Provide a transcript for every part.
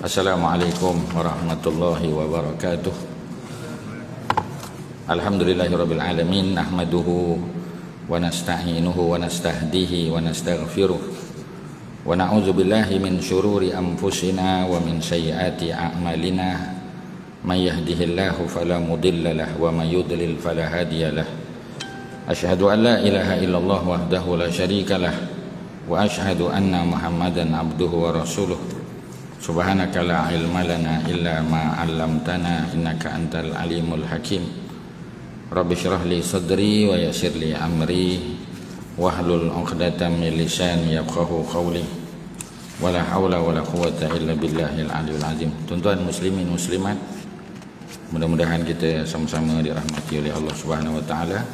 Assalamualaikum warahmatullahi wabarakatuh. Alhamdulillahirabbil alamin, nahmaduhu wa nasta'inuhu wa nastahdihi wa nastaghfiruh wa na'udzu billahi min syururi anfusina wa min sayyiati a'malina. May yahdihillahu fala mudilla lahu wa may yudlil fala hadiyalah. Asyhadu an la ilaha illallah wahdahu la syarika lah wa asyhadu anna Muhammadan abduhu wa rasuluh. Subhanaka la ilma lana illa ma 'allamtana innaka antal alimul hakim. Rabbi shrah li sadri wa yassir li amri wahlul 'uqdatam min lisani yafqahu qawli. Wala haula wala quwwata illa billahil aliyul azim. Tuan-tuan muslimin muslimat, mudah-mudahan kita sama-sama dirahmati oleh Allah Subhanahu wa taala.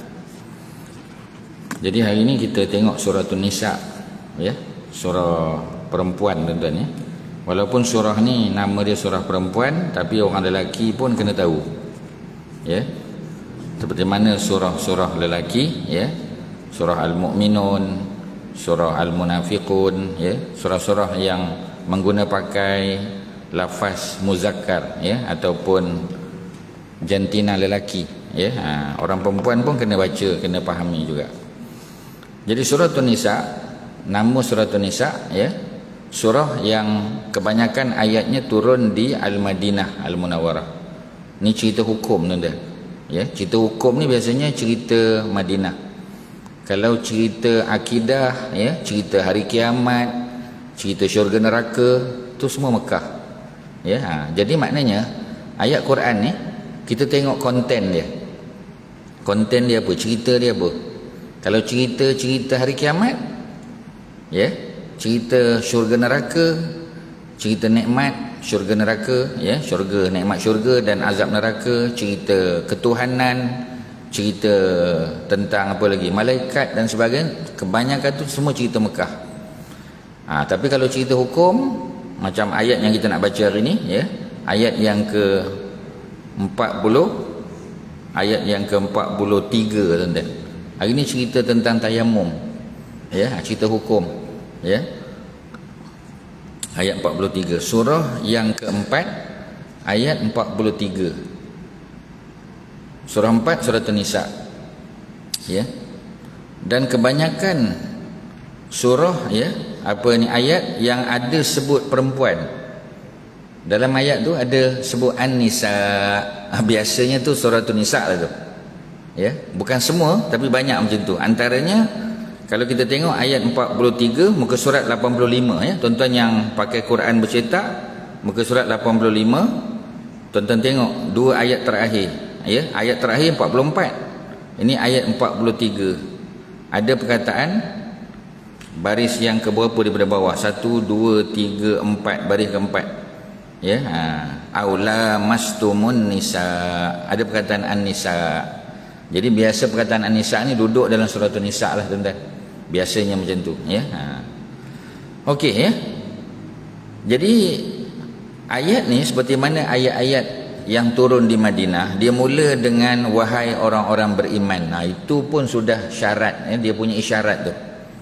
Jadi hari ini kita tengok surah An-Nisa, ya, surah perempuan, tuan-tuan, ya. Walaupun surah ni nama dia surah perempuan, tapi orang lelaki pun kena tahu, ya. Seperti mana surah-surah lelaki, ya, surah Al-Mu'minun, surah Al-Munafiqun, ya, surah-surah yang mengguna pakai lafaz muzakkar, ya, ataupun jantina lelaki, ya. Orang perempuan pun kena baca, kena fahami juga. Jadi surah An-Nisa, nama surah An-Nisa, ya, surah yang kebanyakan ayatnya turun di Al-Madinah Al-Munawwarah. Ni cerita hukum, tuan-tuan, ya. Cerita hukum ni biasanya cerita Madinah. Kalau cerita akidah, ya, cerita hari kiamat, cerita syurga neraka, tu semua Mekah, ya. Jadi maknanya ayat Quran ni kita tengok konten dia. Konten dia apa? Cerita dia apa? Kalau cerita hari kiamat, ya, cerita syurga neraka, cerita nikmat syurga neraka, ya, syurga, nikmat syurga dan azab neraka, cerita ketuhanan, cerita tentang apa lagi, malaikat dan sebagainya, kebanyakan tu semua cerita Mekah. Tapi kalau cerita hukum, macam ayat yang kita nak baca hari ni, ya, ayat yang ke-40, ayat yang ke-43, tuan-tuan. Hari ni cerita tentang tayamum, ya, cerita hukum, ya. Ayat 43, surah yang keempat, ayat 43. Surah 4, surah An-Nisa, ya. Dan kebanyakan surah, ya, apa ni, ayat yang ada sebut perempuan. Dalam ayat tu ada sebut An-Nisa. Biasanya tu surah An-Nisa lah tu, ya. Bukan semua, tapi banyak macam tu. Antaranya kalau kita tengok ayat 43 muka surat 85, ya. Tuan-tuan yang pakai Quran bercetak, muka surat 85, tuan-tuan tengok dua ayat terakhir, ya. Ayat terakhir 44. Ini ayat 43. Ada perkataan baris yang keberapa daripada bawah? 1 2 3 4, baris keempat, ya. Aula mastumun nisa. Ada perkataan an-nisa. Jadi biasa perkataan an-nisa ni duduk dalam surah An-Nisa lah, tuan-tuan. Biasanya macam tu, ya. Okey, ya. Jadi ayat ni seperti mana ayat-ayat yang turun di Madinah, dia mula dengan wahai orang-orang beriman. Itu pun sudah syarat, ya. Dia punya isyarat tu.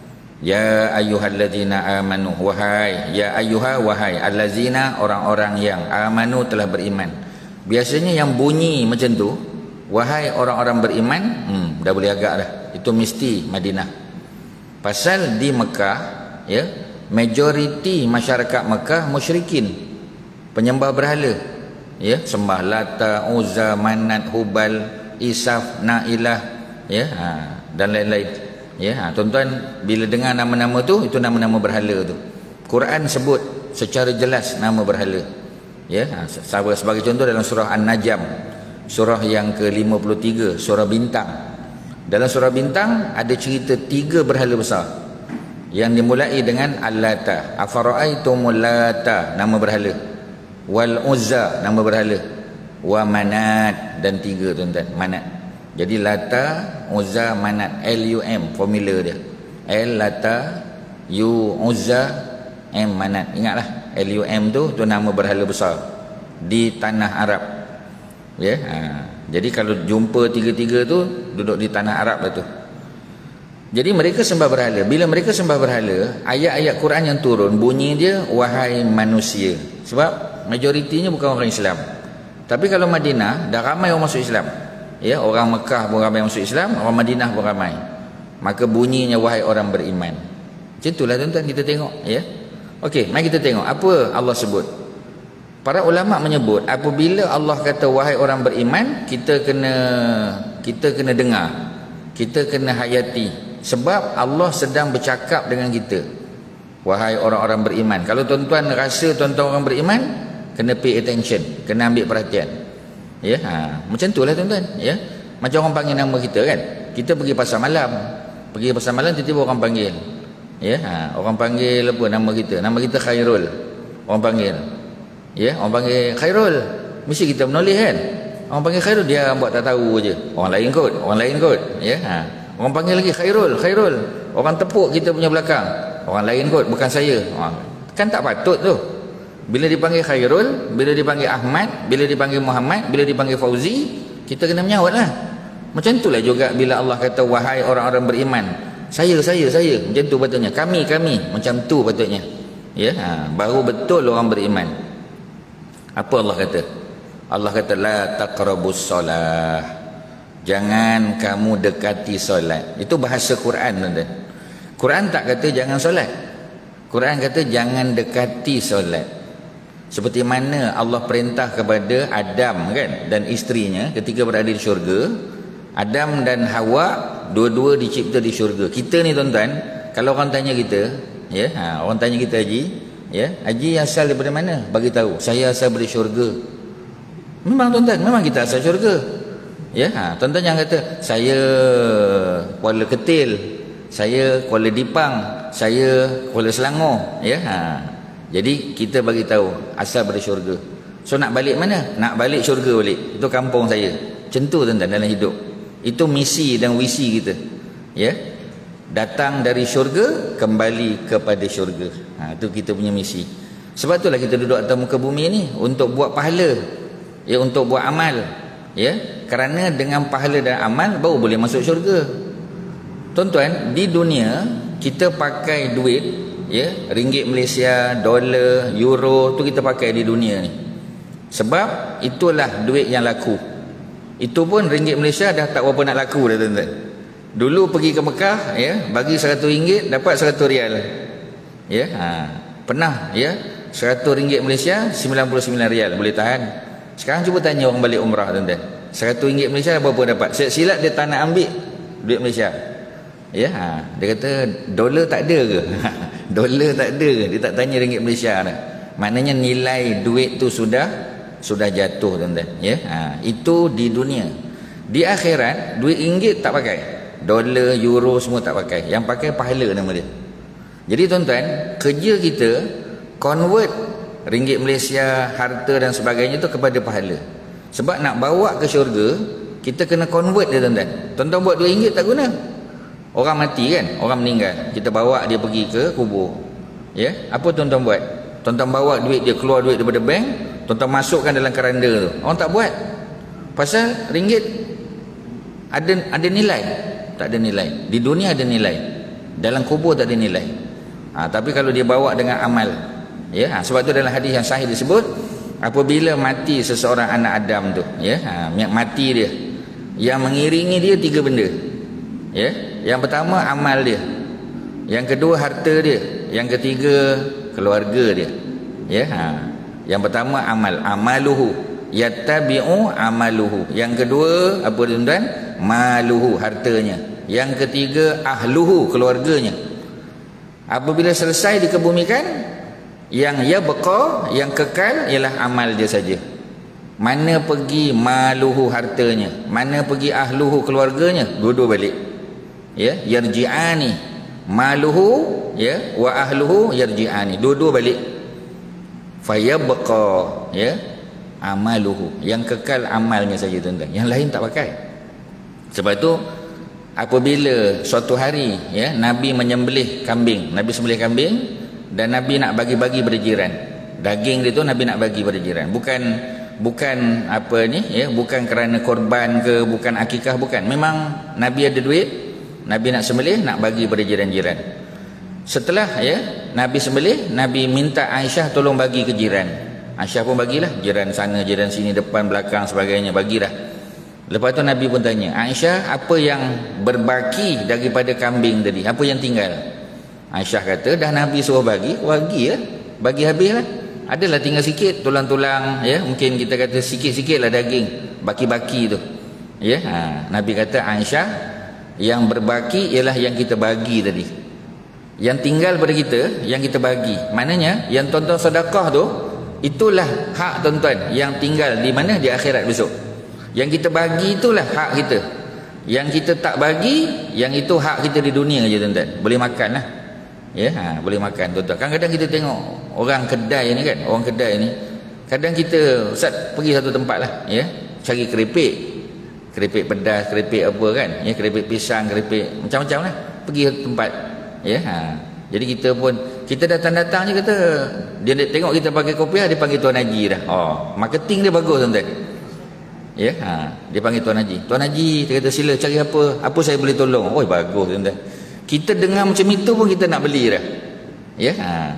Ya ayyuhallazina amanu, wahai, ya ayyuha, wahai, allazina, orang-orang yang amanu, telah beriman. Biasanya yang bunyi macam tu, wahai orang-orang beriman, dah boleh agak dah. Itu mesti Madinah. Pasal di Mekah, ya, majoriti masyarakat Mekah musyrikin, penyembah berhala, ya, sembah Lata, Uzza, Manat, Hubal, Isaf, Nailah, ya, dan lain-lain, ya. Tuan-tuan bila dengar nama-nama tu, itu nama-nama berhala tu. Quran sebut secara jelas nama berhala, ya. Sebagai contoh dalam surah An-Najm, surah yang ke-53, surah Bintang. Dalam surah Bintang ada cerita 3 berhala besar yang dimulai dengan Al-Lata. Afara'aitumul Lata, nama berhala. Wal Uzza, nama berhala. Wa Manat, dan 3, tuan-tuan, Manat. Jadi Lata, Uzza, Manat, L-U-M formula dia. L Lata, U Uzza, M Manat. Ingatlah, L-U-M tu nama berhala besar di tanah Arab, ya. Jadi kalau jumpa 3-3 tu duduk di tanah Arab lah tu. Jadi mereka sembah berhala. Bila mereka sembah berhala, ayat-ayat Quran yang turun bunyi dia wahai manusia. Sebab majoritinya bukan orang Islam. Tapi kalau Madinah dah ramai orang masuk Islam. Ya, orang Mekah pun ramai masuk Islam, orang Madinah pun ramai. Maka bunyinya wahai orang beriman. Macam itulah tuan-tuan, kita tengok ya. Okey, mari kita tengok apa Allah sebut. Para ulama menyebut apabila Allah kata wahai orang beriman, kita kena dengar. Kita kena hayati, sebab Allah sedang bercakap dengan kita. Wahai orang-orang beriman. Kalau tuan-tuan rasa tuan-tuan orang beriman, kena pay attention, kena ambil perhatian. Ya, macam itulah tuan-tuan, ya. Macam orang panggil nama kita kan. Kita pergi pasar malam. Pergi pasar malam tiba-tiba orang panggil. Ya, orang panggil apa nama kita? Nama kita Khairul. Orang panggil. Ya, orang panggil Khairul. Mesti kita menoleh kan. Orang panggil Khairul, dia buat tak tahu je. Orang lain kot. Ya, orang panggil lagi Khairul. Orang tepuk kita punya belakang. Orang lain kot, bukan saya. Kan tak patut tu. Bila dipanggil Khairul, bila dipanggil Ahmad, bila dipanggil Muhammad, bila dipanggil Fauzi, kita kena menyahut lah. Macam itulah juga bila Allah kata wahai orang-orang beriman. Saya. Macam tu patutnya. Kami. Macam tu patutnya. Ya, baru betul orang beriman. Apa Allah kata? Allah kata la taqrabus solah. Jangan kamu dekati solat. Itu bahasa Quran tuan-tuan. Quran tak kata jangan solat. Quran kata jangan dekati solat. Seperti mana Allah perintah kepada Adam kan dan isterinya ketika berada di syurga. Adam dan Hawa dua-dua dicipta di syurga. Kita ni tuan-tuan, kalau orang tanya kita, ya, orang tanya kita Haji, ya, Haji asal daripada mana? Bagi tahu, saya asal dari syurga. Memang tuan-tuan, memang kita asal syurga. Ya, tuan-tuan jangan kata saya Kuala Ketil, saya Kuala Dipang, saya Kuala Selangor, ya. Jadi kita bagi tahu asal dari syurga. So nak balik mana? Nak balik syurga balik. Itu kampung saya. Macam tu tuan-tuan dalam hidup. Itu misi dan visi kita. Ya. Datang dari syurga, kembali kepada syurga. Itu kita punya misi. Sebab itulah kita duduk atas muka bumi ni untuk buat pahala. Ya, untuk buat amal. Ya, kerana dengan pahala dan amal baru boleh masuk syurga. Tuan-tuan, di dunia kita pakai duit, ya, ringgit Malaysia, dolar, euro, tu kita pakai di dunia ni. Sebab itulah duit yang laku. Itu pun ringgit Malaysia dah tak berapa nak laku dah tuan-tuan. Dulu pergi ke Mekah, ya, bagi 100 ringgit dapat 100 rial. Ya, pernah, ya, 100 ringgit Malaysia 99 rial boleh tahan. Sekarang cuba tanya orang balik umrah tuan-tuan. 100 ringgit Malaysia berapa dapat? Silap dia tak nak ambil duit Malaysia. Ya, dia kata dolar tak ada ke? Dolar tak ada ke? Dia tak tanya ringgit Malaysia dah. Maknanya nilai duit tu sudah jatuh tuan-tuan. Ya, itu di dunia. Di akhirat duit ringgit tak pakai. Dolar, euro semua tak pakai. Yang pakai pahala nama dia. Jadi tuan-tuan, kerja kita convert ringgit Malaysia, harta dan sebagainya tu kepada pahala. Sebab nak bawa ke syurga, kita kena convert dia tuan-tuan. Tuan-tuan buat RM2 tak guna. Orang mati kan, orang meninggal, kita bawa dia pergi ke kubur. Ya, apa tuan-tuan buat? Tuan-tuan bawa duit dia, keluar duit daripada bank, tuan-tuan masukkan dalam keranda tu. Orang tak buat. Pasal ringgit ada nilai. Tak ada nilai. Di dunia ada nilai. Dalam kubur tak ada nilai. Tapi kalau dia bawa dengan amal, ya, sebab tu dalam hadis yang sahih disebut apabila mati seseorang anak Adam tu, ya, mati dia, yang mengiringi dia 3 benda. Ya, yang pertama amal dia, yang kedua harta dia, yang ketiga keluarga dia. Ya, yang pertama amaluhu yattabi'u amaluhu. Yang kedua apa tuan-tuan? Maluhu, hartanya. Yang ketiga ahluhu, keluarganya. Apabila selesai dikebumikan, yang yabqa, yang kekal ialah amal dia saja. Mana pergi maluhu, hartanya, mana pergi ahluhu, keluarganya, dua-dua balik. Ya, yarji'ani, maluhu, ya, wa ahluhu yarji'ani, dua-dua balik. Fayabqa, ya, amaluhu, yang kekal amalnya saja tuan-tuan, yang lain tak pakai. Sebab itu apabila suatu hari, ya, Nabi menyembelih kambing, Nabi sembelih kambing dan Nabi nak bagi-bagi pada jiran. Daging dia tu Nabi nak bagi pada jiran. Bukan apa ni, ya, bukan kerana korban ke, bukan akikah, bukan. Memang Nabi ada duit, Nabi nak sembelih, nak bagi pada jiran-jiran. Setelah, ya, Nabi sembelih, Nabi minta Aisyah tolong bagi ke jiran. Aisyah pun bagilah, jiran sana, jiran sini, depan, belakang, sebagainya, bagilah. Lepas tu Nabi pun tanya, Aisyah, apa yang berbaki daripada kambing tadi? Apa yang tinggal? Aisyah kata, dah Nabi suruh bagi lah. Bagi habis lah. Adalah tinggal sikit, tulang-tulang, ya, mungkin kita kata sikit-sikit lah daging, baki-baki tu. Ya, Nabi kata, Aisyah, yang berbaki ialah yang kita bagi tadi. Yang tinggal pada kita, yang kita bagi. Maknanya, yang tuan-tuan sedekah tu, itulah hak tuan-tuan yang tinggal di mana? Di akhirat besok. Yang kita bagi itulah hak kita. Yang kita tak bagi, yang itu hak kita di dunia je tuan-tuan. Boleh makan lah. Ya, boleh makan tuan-tuan. Kadang-kadang kita tengok orang kedai ni kan, orang kedai ni, kadang kita, Ustaz, pergi satu tempat lah, ya, cari keripik pedas, keripik apa kan, ya, keripik pisang, keripik macam-macam lah, pergi satu tempat, ya. Jadi kita pun, kita datang-datang je kata, dia tengok kita pakai kopiah, dia panggil Tuan Haji dah. Marketing dia bagus tuan-tuan. Ya, dia panggil Tuan Haji. Tuan Haji, dia kata, sila cari apa saya boleh tolong. Bagus tuan-tuan. Kita dengar macam itu pun kita nak beli dah. Ya,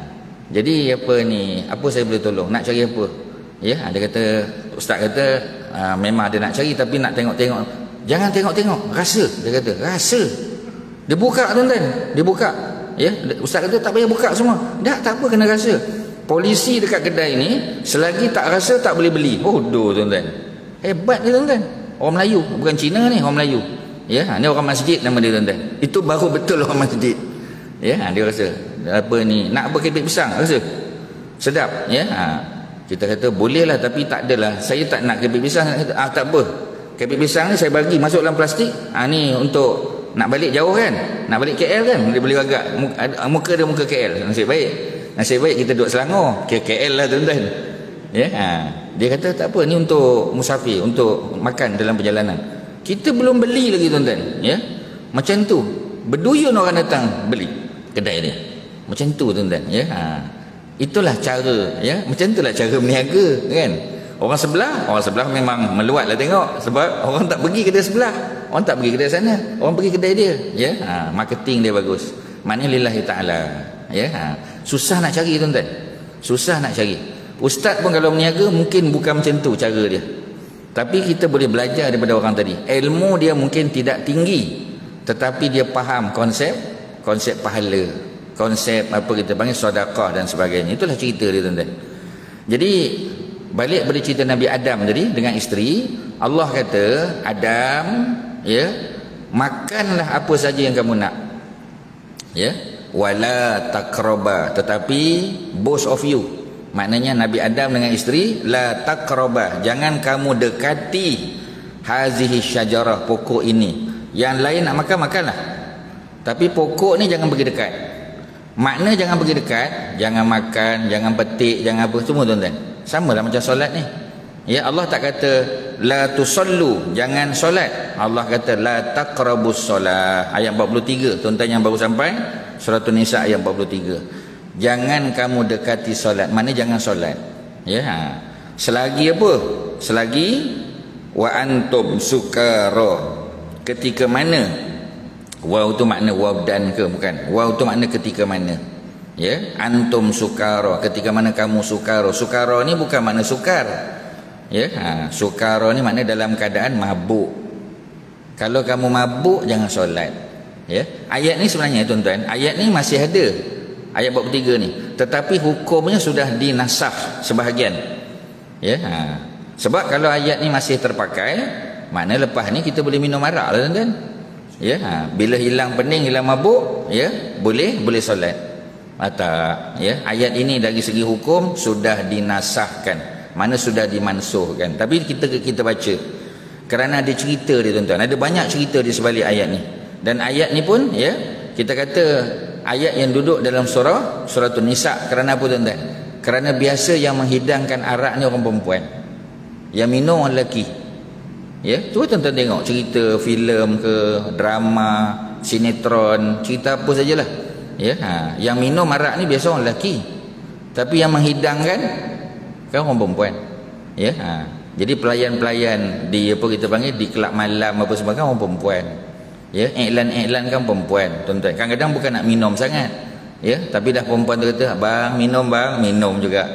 jadi apa saya boleh tolong, nak cari apa? Ya, dia kata, ustaz kata, memang dia nak cari tapi nak tengok-tengok. Jangan tengok-tengok, rasa. Dia kata, rasa. Dia buka tuan-tuan, dia buka. Ya, ustaz kata tak payah buka semua. Tak apa, kena rasa. Polisi dekat kedai ni, selagi tak rasa tak boleh beli. Bodoh tuan-tuan. Hebat dia tuan-tuan. Orang Melayu, bukan Cina ni, orang Melayu. Ya, ni orang masjid nama dia tuan-tuan. Itu baru betul orang masjid. Ya, dia rasa nak apa keripik pisang, rasa sedap, ya. Kita kata boleh lah, tapi tak adalah, saya tak nak keripik pisang. Tak apa, keripik pisang ni saya bagi masuk dalam plastik. Ni untuk nak balik jauh kan, nak balik KL kan, dia boleh agak muka dia muka KL. Nasib baik kita duduk Selangor, KL lah tuan-tuan. Ya, dia kata tak apa, ni untuk musafir, untuk makan dalam perjalanan. Kita belum beli lagi tuan-tuan, ya. Macam tu, berduyun orang datang beli kedai dia. Macam tu tuan-tuan, ya. Itulah cara, ya. Macam itulah cara berniaga kan. Orang sebelah memang meluat lah tengok, sebab orang tak pergi kedai sebelah, orang tak pergi kedai sana, orang pergi kedai dia, ya. Marketing dia bagus. Maknanya lillahi ta'ala, ya. Susah nak cari tuan-tuan, susah nak cari. Ustaz pun kalau berniaga mungkin bukan macam tu cara dia. Tapi kita boleh belajar daripada orang tadi. Ilmu dia mungkin tidak tinggi, tetapi dia faham konsep pahala, konsep apa kita panggil sedekah dan sebagainya. Itulah cerita dia tuan-tuan. Jadi balik pada cerita Nabi Adam tadi dengan isteri, Allah kata, Adam, ya, makanlah apa saja yang kamu nak. Ya, wala taqraba, tetapi both of you, maknanya Nabi Adam dengan isteri, la taqrabah, jangan kamu dekati hazihi syajarah, pokok ini. Yang lain nak makan, makanlah, tapi pokok ni jangan pergi dekat. Makna jangan pergi dekat, jangan makan, jangan petik, jangan apa, semua tuan-tuan. Sama lah macam solat ni. Ya, Allah tak kata la tusallu, jangan solat. Allah kata la taqrabus solah. Ayat 43, tuan-tuan yang baru sampai surah An-Nisa ayat 43. Jangan kamu dekati solat, mana jangan solat. Ya, selagi apa? Selagi wa antum sukara, ketika mana? Waw tu makna waw dan ke, bukan. Waw tu makna ketika mana. Ya, antum sukara, ketika mana kamu sukara. Sukara ni bukan makna sukar. Ya, sukara ni makna dalam keadaan mabuk. Kalau kamu mabuk jangan solat. Ya, ayat ni sebenarnya tuan-tuan, ayat ni masih ada. Ayat 43 ni, tetapi hukumnya sudah dinasakh sebahagian. Ya, sebab kalau ayat ni masih terpakai, makna lepas ni kita boleh minum arak lah tuan-tuan. Ya, bila hilang pening, hilang mabuk, ya, boleh solat. Tak, ya, ayat ini dari segi hukum sudah dinasahkan, mana sudah dimansuhkan. Tapi kita baca kerana ada cerita dia tuan-tuan, ada banyak cerita di sebalik ayat ni. Dan ayat ni pun, ya, kita kata ayat yang duduk dalam surah An-Nisa. Kerana apa tuan-tuan? Kerana biasa yang menghidangkan arak ni orang perempuan, yang minum orang lelaki. Ya, cuba tuan-tuan tengok cerita filem ke, drama, sinetron, cerita apa sajalah. Ya, yang minum arak ni biasa orang lelaki, tapi yang menghidangkan kan orang perempuan. Ya, jadi pelayan-pelayan di apa kita panggil di kelab malam apa semua kan orang perempuan. Ya, iklan-iklan kan perempuan tuan-tuan. Kadang-kadang bukan nak minum sangat, ya, tapi dah perempuan tu kata, bang minum juga.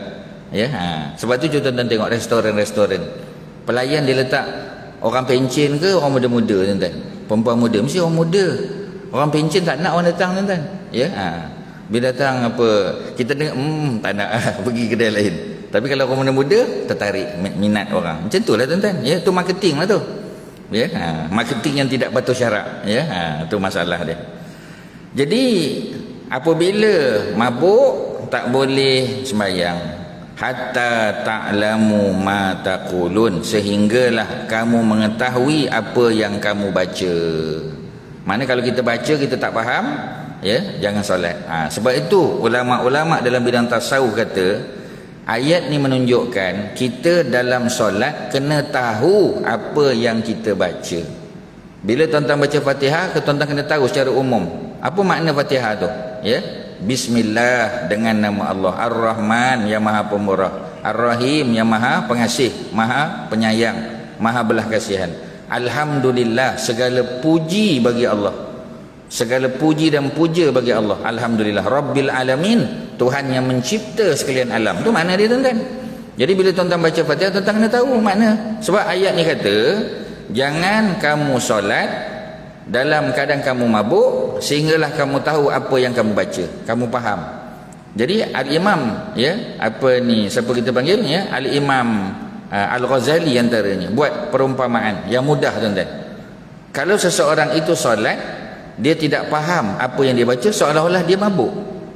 Ya, sebab tu tuan-tuan tengok restoran-restoran. Pelayan dia letak orang pencen ke orang muda-muda tuan-tuan. Perempuan muda mesti orang muda. Orang pencen tak nak orang datang tuan-tuan. Ya, bila datang apa kita dengar tak nak pergi kedai lain. Tapi kalau orang muda tertarik minat orang. Macam tu lah tuan-tuan. Ya, tu marketing lah tu. Ya, marketing yang tidak patuh syarak. Ya, tu masalah dia. Jadi apabila mabuk tak boleh sembahyang hatta ta'lamu ma taqulun, sehinggalah kamu mengetahui apa yang kamu baca. Mana kalau kita baca kita tak faham, ya, jangan solat. Sebab itu ulama-ulama dalam bidang tasawuf kata ayat ni menunjukkan kita dalam solat kena tahu apa yang kita baca. Bila tuan-tuan baca Fatihah, tuan-tuan kena tahu secara umum apa makna Fatihah tu, ya. Bismillah, dengan nama Allah. Ar-Rahman, yang Maha Pemurah. Ar-Rahim, yang Maha Pengasih, Maha Penyayang, Maha Belas Kasihan. Alhamdulillah, segala puji bagi Allah. Segala puji dan puja bagi Allah. Alhamdulillah Rabbil Alamin, Tuhan yang mencipta sekalian alam. Tu makna dia tuan-tuan. Jadi bila tuan-tuan baca Fatihah, tuan-tuan kena tahu makna. Sebab ayat ni kata jangan kamu solat dalam keadaan kamu mabuk sehinggalah kamu tahu apa yang kamu baca, kamu faham. Jadi Al-Imam, ya, apa ni, siapa kita panggil, ya, Al-Imam Al-Ghazali antaranya buat perumpamaan yang mudah tuan-tuan. Kalau seseorang itu solat, dia tidak faham apa yang dia baca, seolah-olah dia mabuk.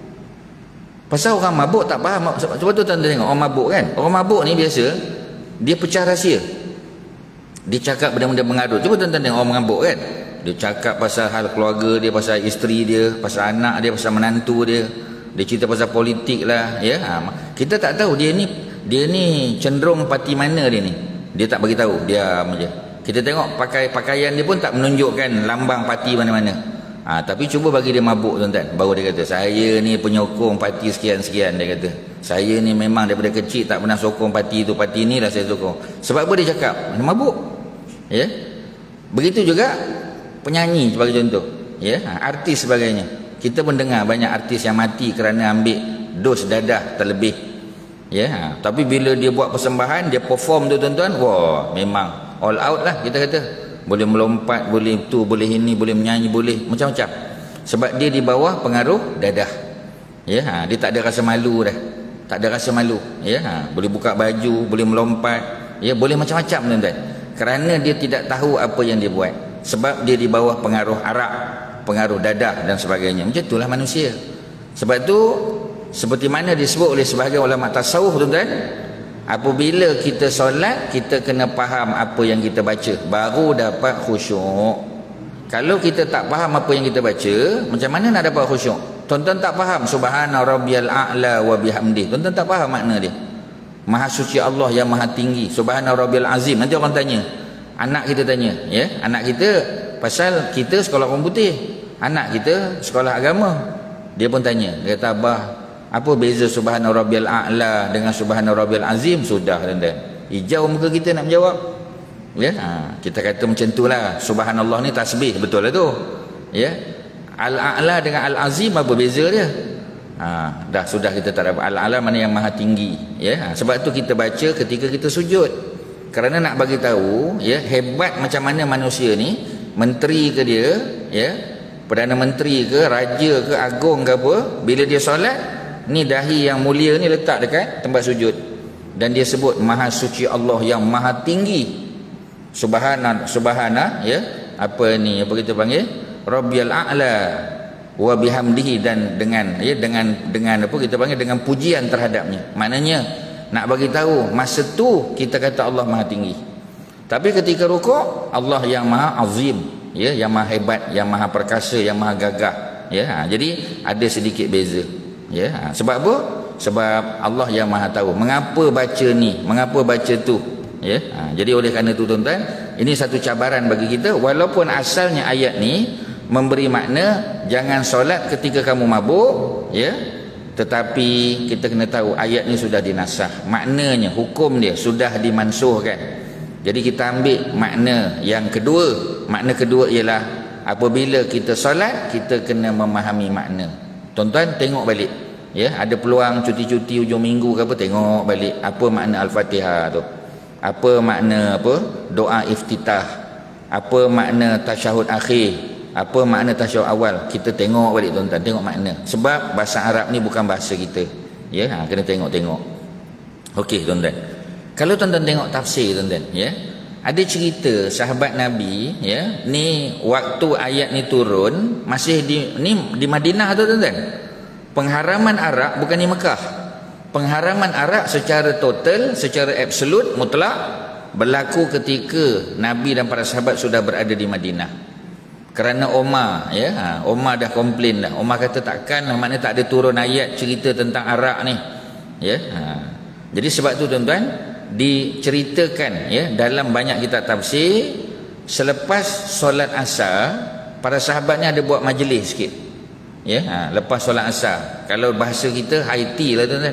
Pasal orang mabuk tak faham. Sebab tu tuan-tuan tengok orang mabuk kan, orang mabuk ni biasa dia pecah rahsia, dia cakap benda-benda mengarut. Cuba tuan-tuan tengok orang mabuk kan, dia cakap pasal hal keluarga dia, pasal isteri dia, pasal anak dia, pasal menantu dia. Dia cerita pasal politik lah, ya. Kita tak tahu dia ni cenderung parti mana dia ni. Dia tak bagi tahu, diam aja. Kita tengok pakaian dia pun tak menunjukkan lambang parti mana-mana. Tapi cuba bagi dia mabuk tuan-tuan, baru dia kata saya ni penyokong parti sekian-sekian. Dia kata saya ni memang daripada kecil tak pernah sokong parti tu, parti ni lah saya sokong. Sebab apa dia cakap? Dia mabuk, ya. Begitu juga penyanyi sebagai contoh, ya, artis sebagainya. Kita pun dengar banyak artis yang mati kerana ambil dos dadah terlebih, ya. Tapi bila dia buat persembahan, dia perform tu tuan-tuan, wah, memang all out lah kita kata. Boleh melompat, boleh tu, boleh ini, boleh menyanyi, boleh macam-macam. Sebab dia di bawah pengaruh dadah, ya. Dia tak ada rasa malu dah, tak ada rasa malu, ya. Boleh buka baju, boleh melompat, ya, boleh macam-macam tuan-tuan, kerana dia tidak tahu apa yang dia buat. Sebab dia di bawah pengaruh arak, pengaruh dadah dan sebagainya. Macam itulah manusia. Sebab tu seperti mana disebut oleh sebahagian ulama tasawuf tuan-tuan, apabila kita solat kita kena faham apa yang kita baca, baru dapat khusyuk. Kalau kita tak faham apa yang kita baca, macam mana nak dapat khusyuk? Tuan-tuan tak faham subhana rabbiyal a'la wa bihamdih, tuan-tuan tak faham makna dia. Maha suci Allah yang maha tinggi, subhana rabbiyal azim. Nanti orang tanya, anak kita tanya, ya, anak kita, pasal kita sekolah orang putih, anak kita sekolah agama, dia pun tanya, dia kata, abah, apa beza subhana rabbiyal a'la dengan subhana rabbiyal azim? Sudah tuan-tuan, hijau muka kita nak menjawab, ya. Kita kata macam itulah, subhanallah ni tasbih, betul lah tu, ya. Al-a'la dengan al-azim apa beza dia? Dah sudah kita tak dapat. Al-a'la mana yang maha tinggi, ya. Sebab tu kita baca ketika kita sujud, kerana nak bagi tahu, ya, hebat macam mana manusia ni. Menteri ke dia, ya, Perdana Menteri ke, raja ke, agung ke apa, bila dia solat ni dahi yang mulia ni letak dekat tempat sujud, dan dia sebut maha suci Allah yang maha tinggi, subhana, ya, apa ni, apa kita panggil, rabbiyal a'la wa bihamdihi, dan dengan, ya, dengan apa kita panggil, dengan pujian terhadapnya. Maknanya nak bagi tahu masa tu kita kata Allah maha tinggi, tapi ketika rukuk Allah yang maha azim, ya, yang maha hebat, yang maha perkasa, yang maha gagah, ya. Jadi ada sedikit beza, ya. Sebab apa? Sebab Allah yang maha tahu mengapa baca ni, mengapa baca tu, ya. Jadi oleh kerana tu tuan-tuan, ini satu cabaran bagi kita. Walaupun asalnya ayat ni memberi makna jangan solat ketika kamu mabuk, ya, tetapi kita kena tahu ayat ni sudah dinasah, maknanya hukum dia sudah dimansuhkan. Jadi kita ambil makna yang kedua. Makna kedua ialah apabila kita solat kita kena memahami makna. Tuan-tuan tengok balik Ya, ada peluang cuti-cuti hujung minggu ke apa, tengok balik apa makna Al-Fatihah tu. Apa makna doa iftitah. Apa makna tasyahud akhir. Apa makna tasyahud awal. Kita tengok balik tuan-tuan, tengok makna. Sebab bahasa Arab ni bukan bahasa kita. Ya, kena tengok-tengok. Okey tuan-tuan. Kalau tuan-tuan tengok tafsir tuan-tuan, ya. Ada cerita sahabat Nabi, ya. Ni waktu ayat ni turun masih di Madinah tu tuan-tuan. Pengharaman arak bukan di Mekah. Pengharaman arak secara total, secara absolut, mutlak berlaku ketika Nabi dan para sahabat sudah berada di Madinah. Kerana Umar, ya, Umar dah komplain dah. Umar kata takkan, maknanya tak ada turun ayat cerita tentang arak ni. Ya. Jadi sebab tu tuan-tuan diceritakan, ya, dalam banyak kitab tafsir, selepas solat asar para sahabat ni ada buat majlis sikit. Ya, lepas solat asar. Kalau bahasa kita high tea lah tuan-tuan.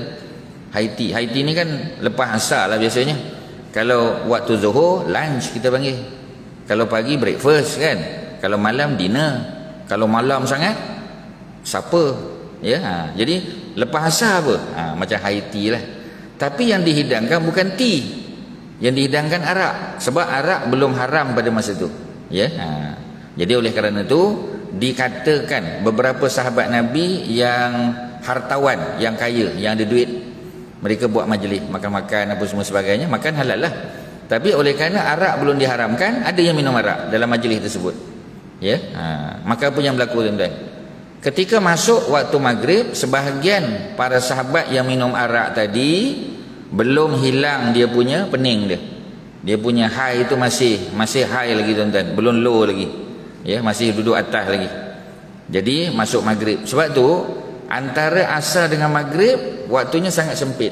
High tea ni kan lepas asar lah biasanya. Kalau waktu zuhur, lunch kita panggil. Kalau pagi, breakfast kan. Kalau malam, dinner. Kalau malam sangat, supper. Ya, jadi lepas asar apa? Macam high tea lah. Tapi yang dihidangkan bukan tea. Yang dihidangkan arak. Sebab arak belum haram pada masa tu. Ya. Jadi oleh kerana itu dikatakan beberapa sahabat Nabi yang hartawan, yang kaya, yang ada duit, mereka buat majlis, makan-makan apa semua sebagainya, makan halal lah. Tapi oleh kerana arak belum diharamkan, ada yang minum arak dalam majlis tersebut. Ya. Maka apa yang berlaku tuan-tuan? Ketika masuk waktu maghrib, sebahagian para sahabat yang minum arak tadi belum hilang dia punya pening dia. Dia punya high itu masih high lagi tuan-tuan, belum low lagi. Ya, masih duduk atas lagi. Jadi masuk maghrib. Sebab tu antara asar dengan maghrib waktunya sangat sempit.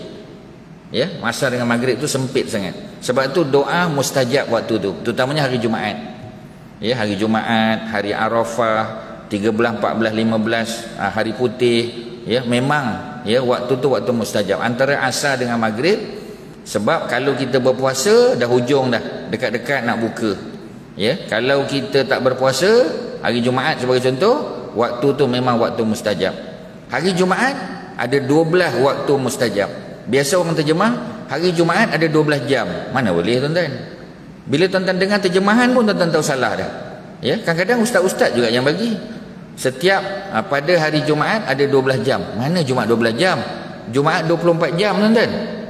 Ya, asar dengan maghrib tu sempit sangat. Sebab tu doa mustajab waktu tu, terutamanya hari Jumaat. Ya, hari Jumaat, hari Arafah, 13, 14, 15, hari putih, ya, memang ya waktu tu waktu mustajab antara asar dengan maghrib. Sebab kalau kita berpuasa dah hujung dah, dekat-dekat nak buka. Ya, kalau kita tak berpuasa hari Jumaat sebagai contoh, waktu tu memang waktu mustajab. Hari Jumaat ada 12 waktu mustajab. Biasa orang terjemah hari Jumaat ada 12 jam. Mana boleh tuan-tuan? Bila tuan-tuan dengar terjemahan pun tuan-tuan tahu salah dah. Ya, kadang-kadang ustaz-ustaz juga yang bagi. Setiap pada hari Jumaat ada 12 jam. Mana Jumaat 12 jam? Jumaat 24 jam tuan-tuan.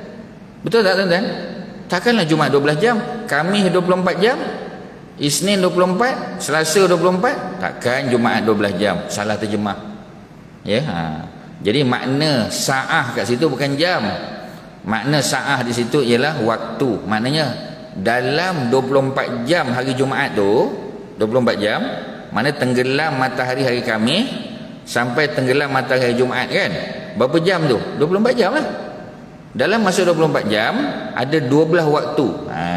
Betul tak tuan-tuan? Takkanlah Jumaat 12 jam, Khamis 24 jam, Isnin 24, Selasa 24, takkan Jumaat 12 jam. Salah terjemah. Ya, jadi makna saah kat situ bukan jam. Makna saah di situ ialah waktu. Maknanya dalam 24 jam hari Jumaat tu, 24 jam, mana tenggelam matahari hari Khamis sampai tenggelam matahari hari Jumaat kan? Berapa jam tu? 24 jam lah. Dalam masa 24 jam ada 12 waktu.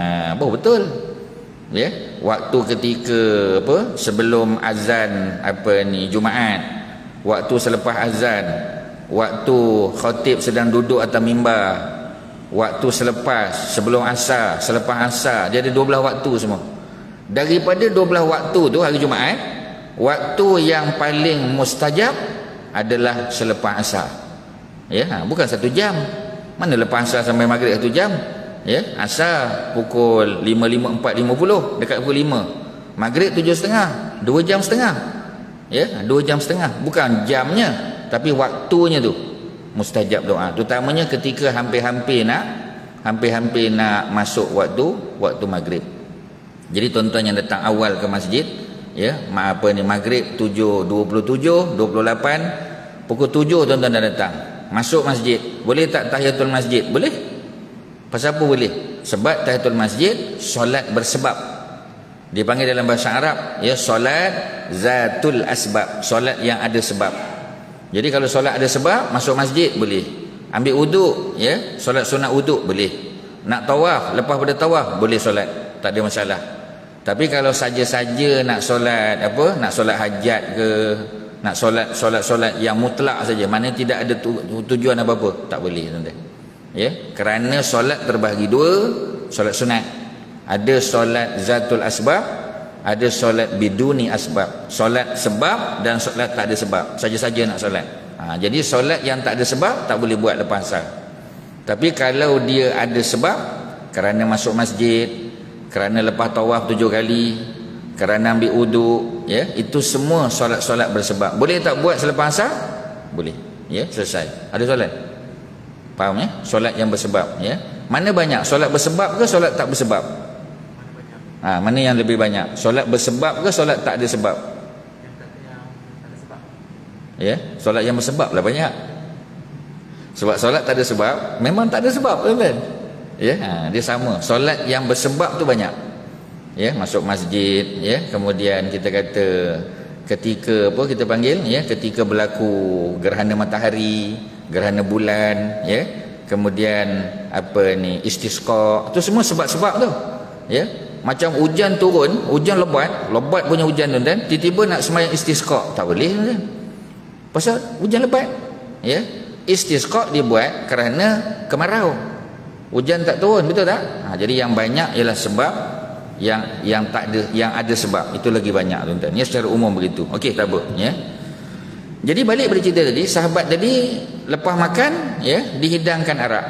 Betul. Ya, waktu ketika sebelum azan Jumaat, waktu selepas azan, waktu khatib sedang duduk atas mimbar, waktu sebelum asar, selepas asar, dia ada 12 waktu semua. Daripada 12 waktu tu hari Jumaat, waktu yang paling mustajab adalah selepas asar. Ya, bukan 1 jam. Mana lepas asar sampai maghrib 1 jam? Ya, asar pukul 5.50 dekat pukul 5. Maghrib 7.30, 2 jam setengah. Ya, 2 jam setengah. Bukan jamnya, tapi waktunya tu mustajab doa. Terutamanya ketika hampir-hampir nak masuk waktu maghrib. Jadi tuan-tuan yang datang awal ke masjid, ya, maghrib 7.27, 28, pukul 7 tuan-tuan dah datang. Masuk masjid, boleh tak tahiyatul masjid? Boleh. Pasal apa boleh? Sebab tahiyatul masjid solat bersebab. Dipanggil dalam bahasa Arab, ya, solat zatul asbab, solat yang ada sebab. Jadi kalau solat ada sebab, masuk masjid boleh. Ambil wuduk, ya, solat sunat wuduk boleh. Nak tawaf, lepas pada tawaf boleh solat, tak ada masalah. Tapi kalau saja-saja nak solat nak solat hajat ke, nak solat yang mutlak saja, mana tidak ada tujuan apa-apa, tak boleh tuan-tuan. Ya, kerana solat terbahagi 2, solat sunat. Ada solat zatul asbab, ada solat biduni asbab. Solat sebab dan solat tak ada sebab, saja-saja nak solat. Jadi solat yang tak ada sebab tak boleh buat lepas asar. Tapi kalau dia ada sebab, kerana masuk masjid, kerana lepas tawaf 7 kali, kerana ambil wuduk, ya, itu semua solat-solat bersebab. Boleh tak buat selepas asar? Boleh. Ya, selesai. Ada solat. Faham ya? Solat yang bersebab, ya. Mana banyak? Solat bersebab ke solat tak bersebab? Mana yang lebih banyak? Solat bersebab ke solat tak ada sebab? Ya, solat yang bersebab lah banyak. Sebab solat tak ada sebab, memang tak ada sebab, kan? Ya, dia sama. Solat yang bersebab tu banyak. Ya, masuk masjid, ya, kemudian kita kata ketika apa kita panggil, ya, ketika berlaku gerhana matahari, gerhana bulan, ya, kemudian apa ni, istisqa, tu semua sebab-sebab tu, ya. Macam hujan turun, hujan lebat punya hujan tu, dan tiba-tiba nak sembahyang istisqa, tak boleh, kan? Pasal hujan lebat, ya. Istisqa dibuat kerana kemarau, hujan tak turun, betul tak? Jadi yang banyak ialah sebab, yang tak ada, yang ada sebab itu lagi banyak, tuan-tuan. Ya, secara umum begitu. Okey, tak apa, ya. Jadi balik pada cerita tadi, sahabat tadi lepas makan, ya, dihidangkan arak.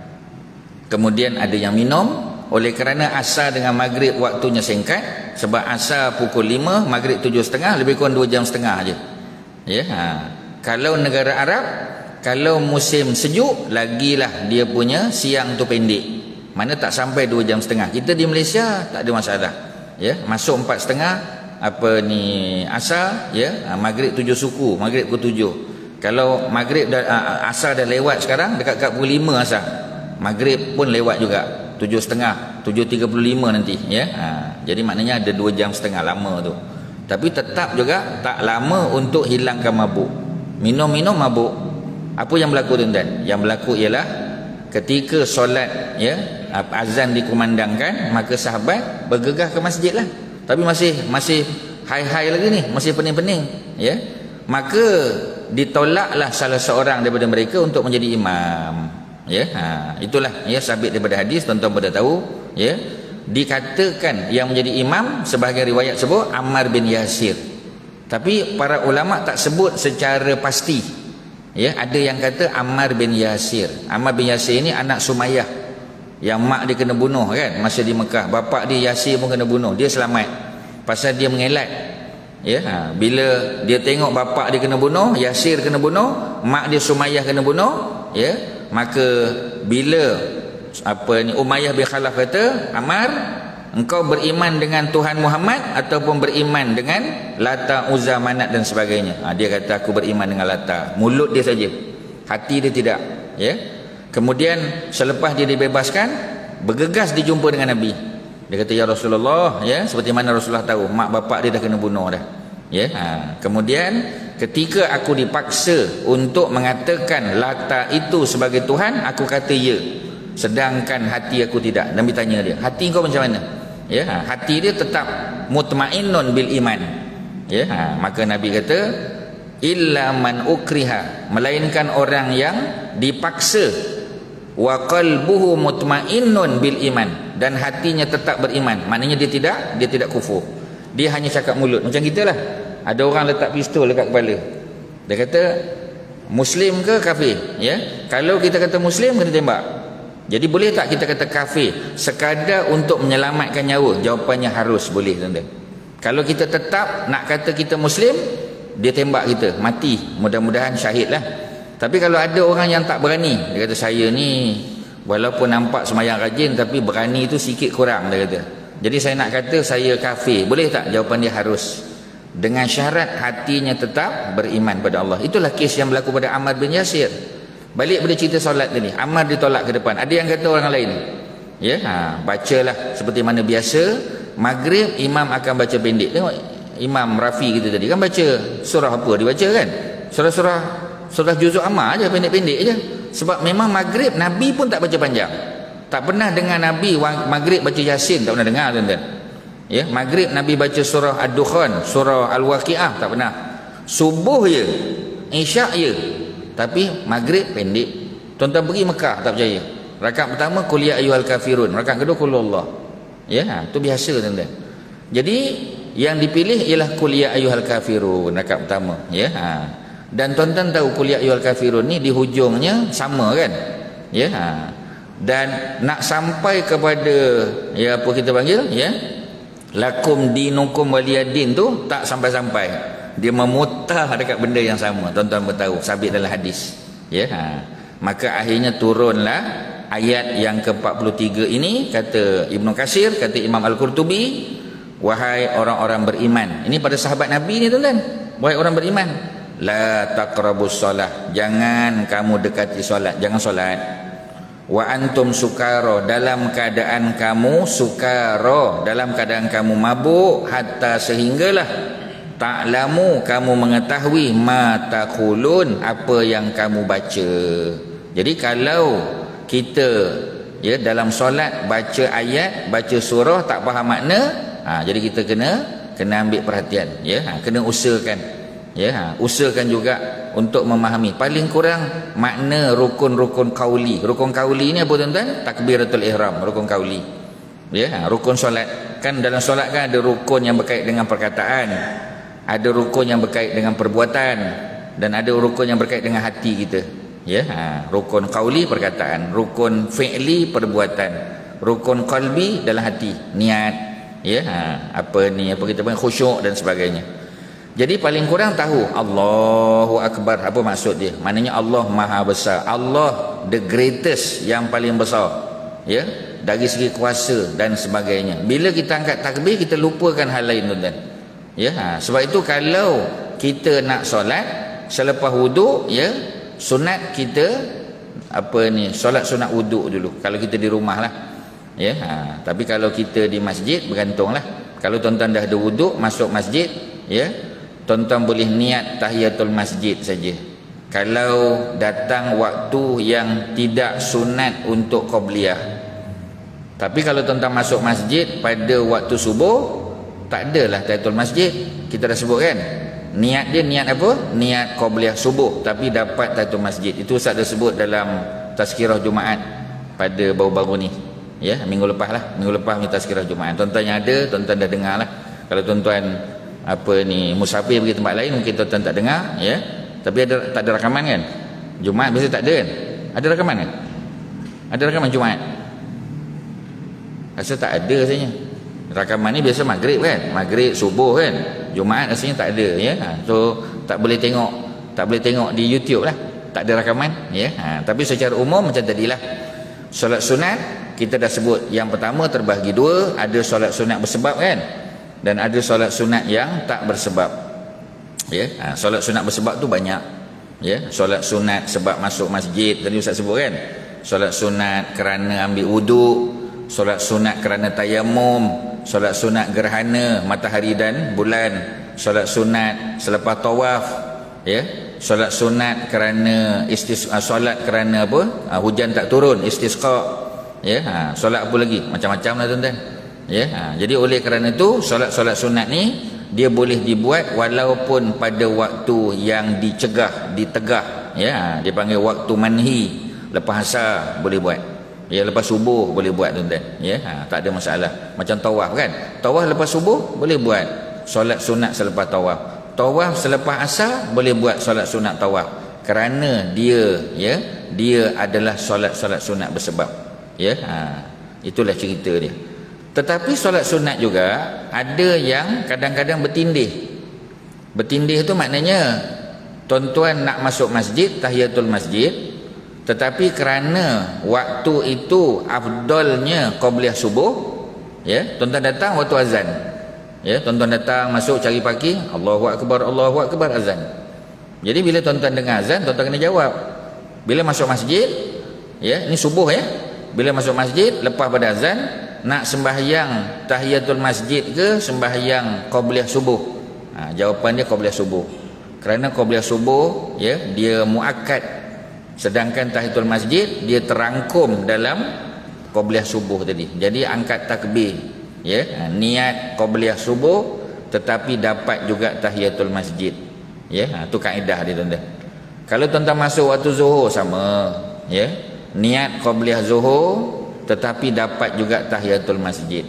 Kemudian ada yang minum. Oleh kerana asar dengan maghrib waktunya singkat, sebab asar pukul 5, maghrib 7.30, lebih kurang 2 jam setengah aje. Ya, kalau negara Arab, kalau musim sejuk, lagilah dia punya siang tu pendek. Mana tak sampai 2 jam setengah. Kita di Malaysia tak ada masalah. Ya, masuk 4.30 apa ni asar, ya, maghrib 7 suku, maghrib pukul 7. Kalau maghrib asar dah lewat sekarang, dekat pukul 5 asar. Maghrib pun lewat juga, 7.30, 7.35 nanti, ya. Jadi maknanya ada 2 jam setengah, lama tu. Tapi tetap juga tak lama untuk hilangkan mabuk. Minum mabuk. Apa yang berlaku, tuan-tuan? Yang berlaku ialah ketika solat, ya, azan dikumandangkan, maka sahabat bergegas ke masjid lah. Tapi masih hai-hai lagi ni, masih pening-pening, ya. Maka ditolaklah salah seorang daripada mereka untuk menjadi imam. Ya, itulah, ya, sabit daripada hadis, tuan-tuan pada tahu, ya. Dikatakan yang menjadi imam, sebahagian riwayat sebut Ammar bin Yasir. Tapi para ulama tak sebut secara pasti. Ya, ada yang kata Ammar bin Yasir. Ammar bin Yasir ini anak Sumayyah, yang mak dia kena bunuh, kan, masa di Mekah. Bapak dia Yasir pun kena bunuh. Dia selamat pasal dia mengelak. Ya, bila dia tengok bapak dia kena bunuh, Yasir kena bunuh, mak dia Sumayyah kena bunuh, ya. Maka bila apa ni, Umayyah bin Khalaf kata, Ammar, engkau beriman dengan Tuhan Muhammad ataupun beriman dengan Lata, Uzza, Manat dan sebagainya? Dia kata, aku beriman dengan Lata. Mulut dia saja, hati dia tidak, ya. Kemudian selepas dia dibebaskan, bergegas dijumpa dengan Nabi. Dia kata, ya Rasulullah, ya, seperti mana Rasulullah tahu, mak bapak dia dah kena bunuh dah, ya. Kemudian ketika aku dipaksa untuk mengatakan Lata itu sebagai Tuhan, aku kata ya, sedangkan hati aku tidak. Nabi tanya dia, hati kau macam mana? Ya, hati dia tetap mutmainnun bil iman. Ya, maka Nabi kata, illa man ukriha, melainkan orang yang dipaksa, wa qalbuhu mutmainnun bil iman, dan hatinya tetap beriman. Maknanya dia tidak kufur. Dia hanya cakap mulut. Macam kita lah, ada orang letak pistol dekat kepala, dia kata Muslim ke kafir, ya. Kalau kita kata Muslim, kena tembak. Jadi boleh tak kita kata kafir sekadar untuk menyelamatkan nyawa? Jawapannya harus boleh, tuan-tuan. Kalau kita tetap nak kata kita Muslim, dia tembak kita, mati, mudah-mudahan syahid lah. Tapi kalau ada orang yang tak berani, dia kata saya ni walaupun nampak semayang rajin, tapi berani tu sikit kurang, dia kata. Jadi saya nak kata saya kafir, boleh tak? Jawapan dia harus, dengan syarat hatinya tetap beriman pada Allah. Itulah kes yang berlaku pada Ammar bin Yasir. Balik pada cerita solat tadi, Ammar ditolak ke depan. Ada yang kata orang lain, ya, bacalah seperti mana biasa. Maghrib imam akan baca pendek. Tengok Imam Rafi kita tadi kan baca surah apa dia baca, kan? Surah juzuk Ammar aja, pendek-pendek aja. Sebab memang maghrib Nabi pun tak baca panjang. Tak pernah dengar Nabi maghrib baca Yasin, tak pernah dengar, tuan-tuan. Ya, maghrib Nabi baca surah Ad-Dukhan, surah Al-Waqiah, tak pernah. Subuh je, Isyak je. Tapi maghrib pendek. Tuan-tuan pergi Mekah tak percaya, rakaat pertama qul ya ayyuhal kafirun, rakaat kedua qul Allah. Ya, itu biasa, tuan-tuan. Jadi yang dipilih ialah qul ya ayyuhal kafirun rakaat pertama, ya. Dan tuan-tuan tahu qul ya ayyuhal kafirun ni di hujungnya sama kan? Ya. Dan nak sampai kepada ya apa kita panggil ya? Lakum dinukum waliyadin tu tak sampai-sampai. Dia memutar dekat benda yang sama. Tuan-tuan bertahu sabit dalam hadis. Ya. Maka akhirnya turunlah ayat yang ke-43 ini, kata Ibnu Katsir, kata Imam Al-Qurtubi, wahai orang-orang beriman. Ini pada sahabat Nabi ni tuan-tuan. Wahai orang beriman, la taqrabus solah, jangan kamu dekati solat, jangan solat. Wa antum sukara, dalam keadaan kamu sukara, dalam keadaan kamu mabuk, hatta sehinggalah ta'lamu, kamu mengetahui, ma taqulun, apa yang kamu baca. Jadi kalau kita ya dalam solat baca ayat, baca surah tak faham makna, jadi kita kena ambil perhatian ya, kena usahakan ya, usahakan juga untuk memahami paling kurang makna rukun-rukun qauli. Rukun qauli ni apa tuan-tuan? Takbiratul ihram, rukun qauli ya. Rukun solat kan, dalam solat kan ada rukun yang berkait dengan perkataan, ada rukun yang berkait dengan perbuatan, dan ada rukun yang berkait dengan hati kita ya. Rukun qauli perkataan, rukun fi'li perbuatan, rukun qalbi dalam hati, niat ya, apa kita panggil khusyuk dan sebagainya. Jadi paling kurang tahu Allahu Akbar apa maksud dia. Maknanya Allah Maha Besar, Allah the greatest, yang paling besar ya, dari segi kuasa dan sebagainya. Bila kita angkat takbir, kita lupakan hal lain tuan-tuan ya. Sebab itu kalau kita nak solat selepas wuduk ya, sunat kita solat sunat wuduk dulu kalau kita di rumah lah ya. Tapi kalau kita di masjid bergantunglah. Kalau tuan-tuan dah ada wuduk masuk masjid ya, tuan-tuan boleh niat tahiyatul masjid saja. Kalau datang waktu yang tidak sunat untuk qabliyah. Tapi kalau tuan-tuan masuk masjid pada waktu subuh, tak adalah tahiyatul masjid. Kita dah sebut kan, niat dia niat apa? Niat qabliyah subuh, tapi dapat tahiyatul masjid. Itu Ustaz dah sebut dalam tazkirah Jumaat pada baru-baru ni ya, minggu lepas ni tazkirah Jumaat. Tuan-tuan yang ada, tuan-tuan dah dengar lah. Kalau tuan-tuan musafir pergi tempat lain mungkin tuan-tuan tak dengar ya. Tapi tak ada rakaman kan? Jumaat biasa tak ada kan? Ada rakaman kan? Ada rakaman Jumaat? Rasa tak ada rasanya. Rakaman ni biasa maghrib kan? Maghrib, subuh kan? Jumaat rasanya tak ada ya. So tak boleh tengok di YouTube lah. Tak ada rakaman ya. Tapi secara umum macam tadilah. Solat sunat kita dah sebut. Yang pertama terbahagi dua, ada solat sunat bersebab kan? Dan ada solat sunat yang tak bersebab ya. Solat sunat bersebab tu banyak ya. Solat sunat sebab masuk masjid tadi Ustaz sebut kan, solat sunat kerana ambil wuduk, solat sunat kerana tayamum, solat sunat gerhana matahari dan bulan, solat sunat selepas tawaf ya, solat sunat kerana solat kerana apa, hujan tak turun, istisqa ya. Solat apa lagi, macam-macam lah tuan-tuan ya. Jadi oleh kerana itu solat-solat sunat ni dia boleh dibuat walaupun pada waktu yang ditegah ya. Dia panggil waktu manhi, lepas asar boleh buat ya, lepas subuh boleh buat tuan-tuan ya. Tak ada masalah. Macam tawaf kan, tawaf lepas subuh boleh buat solat sunat selepas tawaf, tawaf selepas asar boleh buat solat sunat tawaf, kerana dia adalah solat-solat sunat bersebab ya. Itulah cerita dia. Tetapi solat sunat juga ada yang kadang-kadang bertindih. Bertindih itu maknanya tuan-tuan nak masuk masjid, tahiyatul masjid, tetapi kerana waktu itu afdalnya qabliyah subuh ya, tuan-tuan datang waktu azan ya, tuan-tuan datang masuk cari parking, Allahu Akbar azan. Jadi bila tuan-tuan dengar azan, tuan-tuan kena jawab. Bila masuk masjid ya, ini subuh ya, bila masuk masjid lepas pada azan, nak sembahyang tahiyatul masjid ke sembahyang qabliyah subuh? Jawapan dia qabliyah subuh. Kerana qabliyah subuh ya, dia muakkad, sedangkan tahiyatul masjid dia terangkum dalam qabliyah subuh tadi. Jadi angkat takbir ya, niat qabliyah subuh tetapi dapat juga tahiyatul masjid ya. Itu kaedah dia tuan-tuan. Kalau tuan-tuan masuk waktu zuhur sama ya, niat qabliyah zuhur tetapi dapat juga tahiyatul masjid.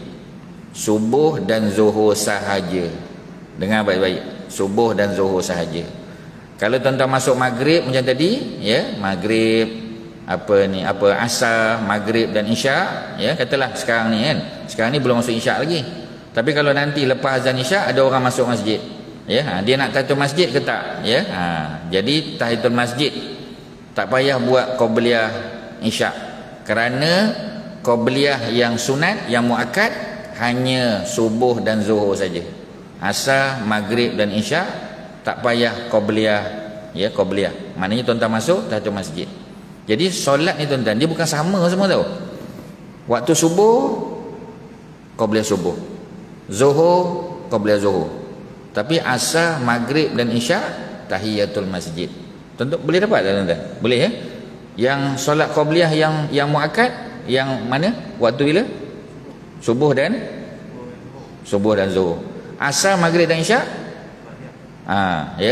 Subuh dan zuhur sahaja. Dengar baik-baik, subuh dan zuhur sahaja. Kalau tuan-tuan masuk maghrib macam tadi, ya, maghrib, asar, maghrib dan isyak, ya, katalah sekarang ni kan. Sekarang ni belum masuk isyak lagi. Tapi kalau nanti lepas azan isyak ada orang masuk masjid, ya, dia nak tahiyatul masjid ke tak, ya. Jadi tahiyatul masjid tak payah buat qabliyah isyak, kerana qabliyah yang sunat, yang muakkad hanya subuh dan zuhur saja. Asar, maghrib dan isyak tak payah qabliyah, ya, qabliyah. Maknanya tuan-tuan masuk tahiyatul masjid. Jadi solat ni tuan-tuan, dia bukan sama semua tau. Waktu subuh qabliyah subuh, zuhur qabliyah zuhur. Tapi asar, maghrib dan isyak tahiyatul masjid. Tuan-tuan boleh dapat tak tuan-tuan? Boleh, ya? Yang solat qabliyah yang muakkad yang mana? Waktu bila? Subuh dan zuhur. Asar, maghrib dan isyak? Ya.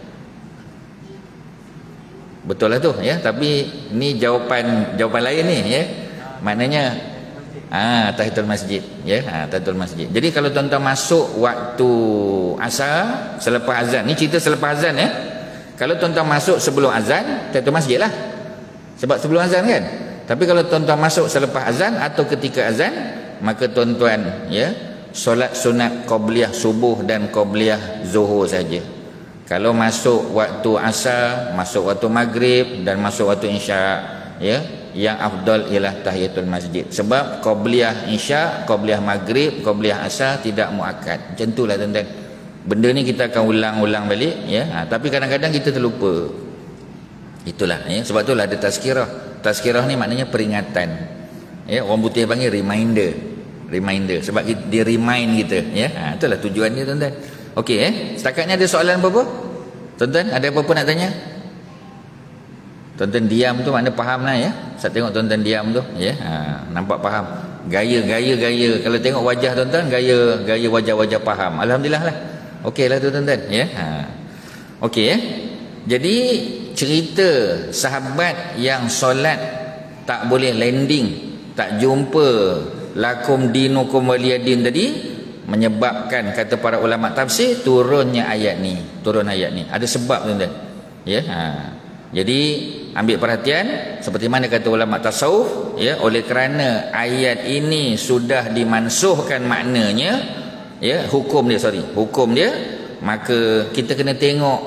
Betul lah tu, ya. Tapi ni jawapan lain ni, ya. Maknanya tahiyatul masjid, ya. Tahiyatul masjid. Jadi kalau tuan-tuan masuk waktu asar selepas azan, ni cerita selepas azan, ya. Kalau tuan-tuan masuk sebelum azan, tahiyatul masjid lah. Sebab sebelum azan kan. Tapi kalau tuan-tuan masuk selepas azan atau ketika azan, maka tuan-tuan, ya, solat sunat qabliyah subuh dan qabliyah zuhur saja. Kalau masuk waktu asar, masuk waktu maghrib dan masuk waktu isyak, ya, yang afdal ialah tahiyatul masjid. Sebab qabliyah isyak, qabliyah maghrib, qabliyah asar tidak muakkad. Macam itulah tuan-tuan. Benda ni kita akan ulang-ulang balik, ya. Tapi kadang-kadang kita terlupa. Itulah, ya. Sebab itulah ada tazkirah. Tazkirah ni maknanya peringatan. Ya, orang putih panggil reminder. Sebab dia remind kita, ya. Itulah tujuan dia tuan-tuan. Okey, setakat ni ada soalan apa-apa? Tuan-tuan, ada apa-apa nak tanya? Tuan-tuan diam tu makna faham lah, ya. Saya tengok tuan-tuan diam tu, ya. Nampak faham. Gaya. Kalau tengok wajah tuan-tuan, gaya wajah-wajah faham. Alhamdulillah lah. Okey lah tu tuan-tuan, ya. Okey, ya. Jadi cerita sahabat yang solat tak boleh landing, tak jumpa lakum dinukum waliyadin tadi, menyebabkan kata para ulama tafsir turunnya ayat ni. Ada sebab tuan-tuan, ya. Jadi ambil perhatian seperti mana kata ulama tasawuf, ya, oleh kerana ayat ini sudah dimansuhkan maknanya, ya, hukum dia, maka kita kena tengok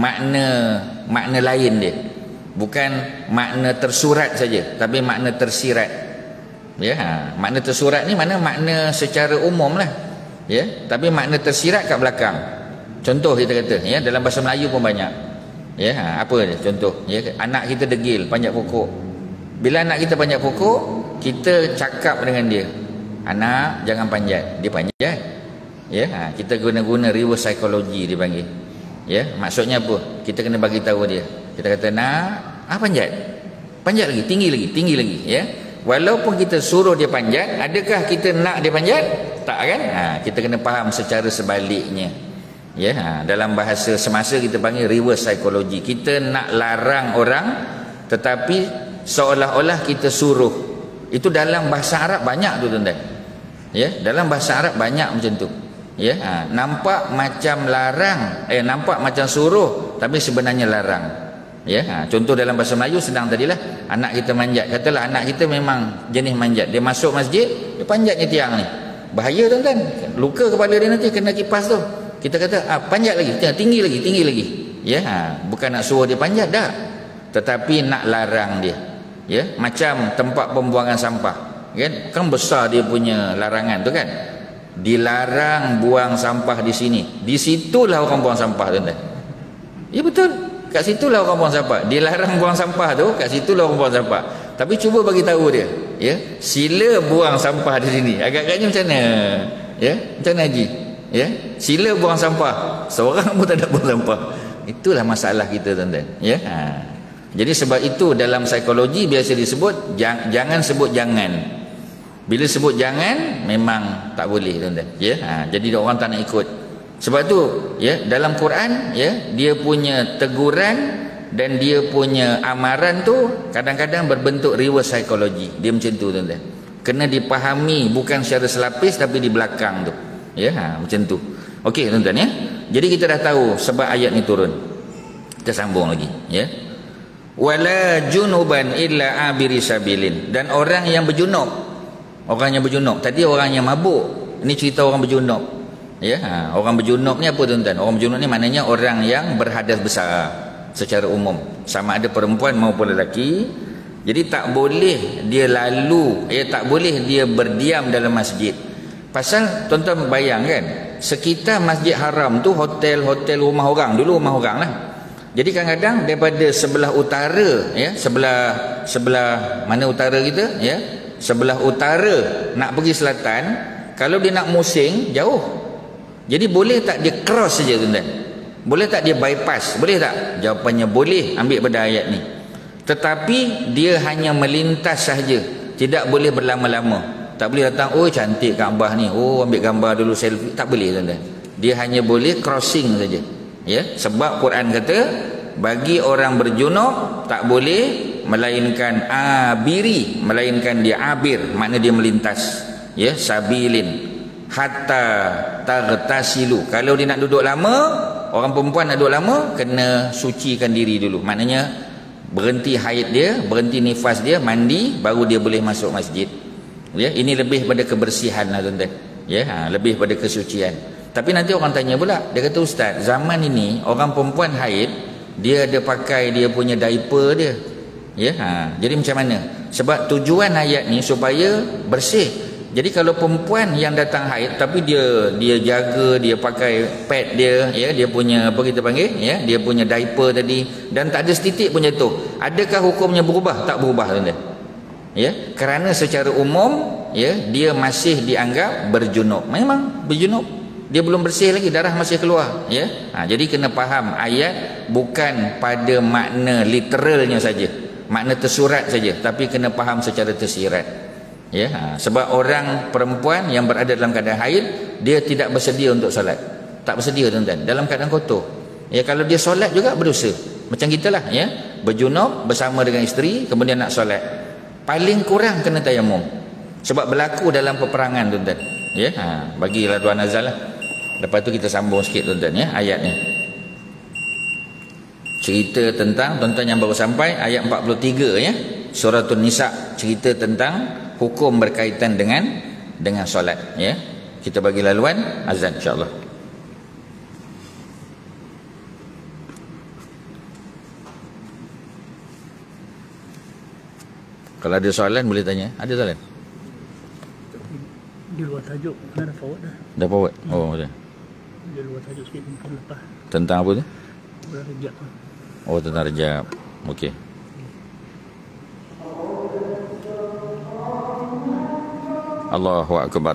makna lain dia. Bukan makna tersurat saja, tapi makna tersirat, ya. Makna tersurat ni mana makna secara umum lah, ya, tapi makna tersirat kat belakang. Contoh kita kata, ya, dalam bahasa Melayu pun banyak, ya. Apa dia contoh, ya, anak kita degil panjat pokok. Bila anak kita panjat pokok, kita cakap dengan dia, anak jangan panjat, dia panjat, ya. Kita guna reverse psychology dia panggil, ya. Maksudnya apa? Kita kena bagi tahu dia. Kita kata, nak panjat lagi, tinggi lagi, ya. Walaupun kita suruh dia panjat, adakah kita nak dia panjat? Tak kan? Kita kena faham secara sebaliknya, ya. Dalam bahasa semasa kita panggil reverse psychology. Kita nak larang orang tetapi seolah-olah kita suruh. Itu dalam bahasa Arab banyak tu tuan-tuan, ya. Dalam bahasa Arab banyak macam tu, ya. Nampak macam larang, nampak macam suruh tapi sebenarnya larang, ya. Contoh dalam bahasa Melayu senang tadilah, anak kita manjat, katalah anak kita memang jenis manjat, dia masuk masjid, dia panjatnya tiang ni, bahaya tuan-tuan, luka kepala dia nanti kena kipas tu. Kita kata panjat lagi, tinggi lagi, ya. Bukan nak suruh dia panjat dah, tetapi nak larang dia, ya. Macam tempat pembuangan sampah, kan besar dia punya larangan tu kan, dilarang buang sampah di sini, di situlah orang buang sampah tuan-tuan, ya betul. Kat situlah orang buang sampah. Dia larang buang sampah tu, kat situlah orang buang sampah. Tapi cuba bagi tahu dia, ya, sila buang sampah di sini. Agak-agaknya macam mana? Ya, macam mana Haji? Ya, sila buang sampah. Seorang pun tak ada buang sampah. Itulah masalah kita tuan-tuan, ya. Jadi sebab itu dalam psikologi biasa disebut jangan sebut jangan. Bila sebut jangan memang tak boleh tuan-tuan, ya. Jadi orang tak nak ikut. Sebab tu, ya, dalam Quran, ya, dia punya teguran dan dia punya amaran tu kadang-kadang berbentuk reverse psychology. Dia macam tu tuan-tuan. Kena dipahami bukan secara selapis tapi di belakang tu, ya. Macam tu. Okey tuan-tuan, ya. Jadi kita dah tahu sebab ayat ni turun. Kita sambung lagi, ya. Wala junuban illa abiri sabilin, dan orang yang berjunub. Orang yang berjunub. Tadi orang yang mabuk. Ini cerita orang berjunub. Ya, orang berjunub ni apa tuan-tuan? Orang berjunub ni maknanya orang yang berhadas besar secara umum, sama ada perempuan maupun lelaki. Jadi tak boleh dia lalu, tak boleh dia berdiam dalam masjid. Pasal tuan-tuan bayangkan, sekitar Masjid Haram tu hotel-hotel rumah orang, dulu rumah orang lah. Jadi kadang-kadang daripada sebelah utara, ya, sebelah mana utara kita, ya, sebelah utara nak pergi selatan, kalau dia nak musing jauh. Jadi boleh tak dia cross saja tuan-tuan? Boleh tak dia bypass? Boleh tak? Jawapannya boleh, ambil pada ayat ni. Tetapi dia hanya melintas sahaja, tidak boleh berlama-lama. Tak boleh datang, oh cantik Kaabah ni, oh ambil gambar dulu selfie. Tak boleh tuan-tuan. Dia hanya boleh crossing saja. Ya, sebab Quran kata bagi orang berjunub tak boleh melainkan abiri, melainkan dia abir, makna dia melintas. Ya, sabilin hatta tagtasilu. Kalau dia nak duduk lama, orang perempuan nak duduk lama, kena sucikan diri dulu. Maknanya berhenti haid dia, berhenti nifas dia, mandi, baru dia boleh masuk masjid. Ya, ini lebih pada kebersihan lah tuan-tuan. Ya, lebih pada kesucian. Tapi nanti orang tanya pula, dia kata ustaz, zaman ini orang perempuan haid, dia ada pakai dia punya diaper dia. Ya, jadi macam mana? Sebab tujuan ayat ni supaya bersih. Jadi kalau perempuan yang datang haid tapi dia jaga, dia pakai pad dia, ya, dia punya apa kita panggil, ya, dia punya diaper tadi, dan tak ada setitik pun jatuh, adakah hukumnya berubah? Tak berubah tuan-tuan. Ya, kerana secara umum, ya, dia masih dianggap berjunub. Memang berjunub, dia belum bersih lagi, darah masih keluar, ya. Jadi kena faham ayat bukan pada makna literalnya saja, makna tersurat saja, tapi kena faham secara tersirat. Ya, sebab orang perempuan yang berada dalam keadaan haid, dia tidak bersedia untuk solat. Tak bersedia tuan-tuan, dalam keadaan kotor. Ya, kalau dia solat juga berdosa. Macam kita lah, ya, berjunub bersama dengan isteri, kemudian nak solat, paling kurang kena tayamum. Sebab berlaku dalam peperangan tuan-tuan. Ya, bagilah Tuan Azal lah. Lepas tu kita sambung sikit tuan-tuan, ya, ayat ni. Cerita tentang, tuan-tuan yang baru sampai ayat 43, ya, Suratul Nisa, cerita tentang hukum berkaitan dengan solat, ya. Kita bagi laluan azan insya-Allah. Kalau ada soalan boleh tanya. Ada soalan? Di luar tajuk, dah forward dah. Dah forward? Oh, dah. Di luar tajuk sikit mungkin lepas. Tentang apa tu? Bulan Rejab. Oh, tentang Rejab. Okey. Allahu Akbar.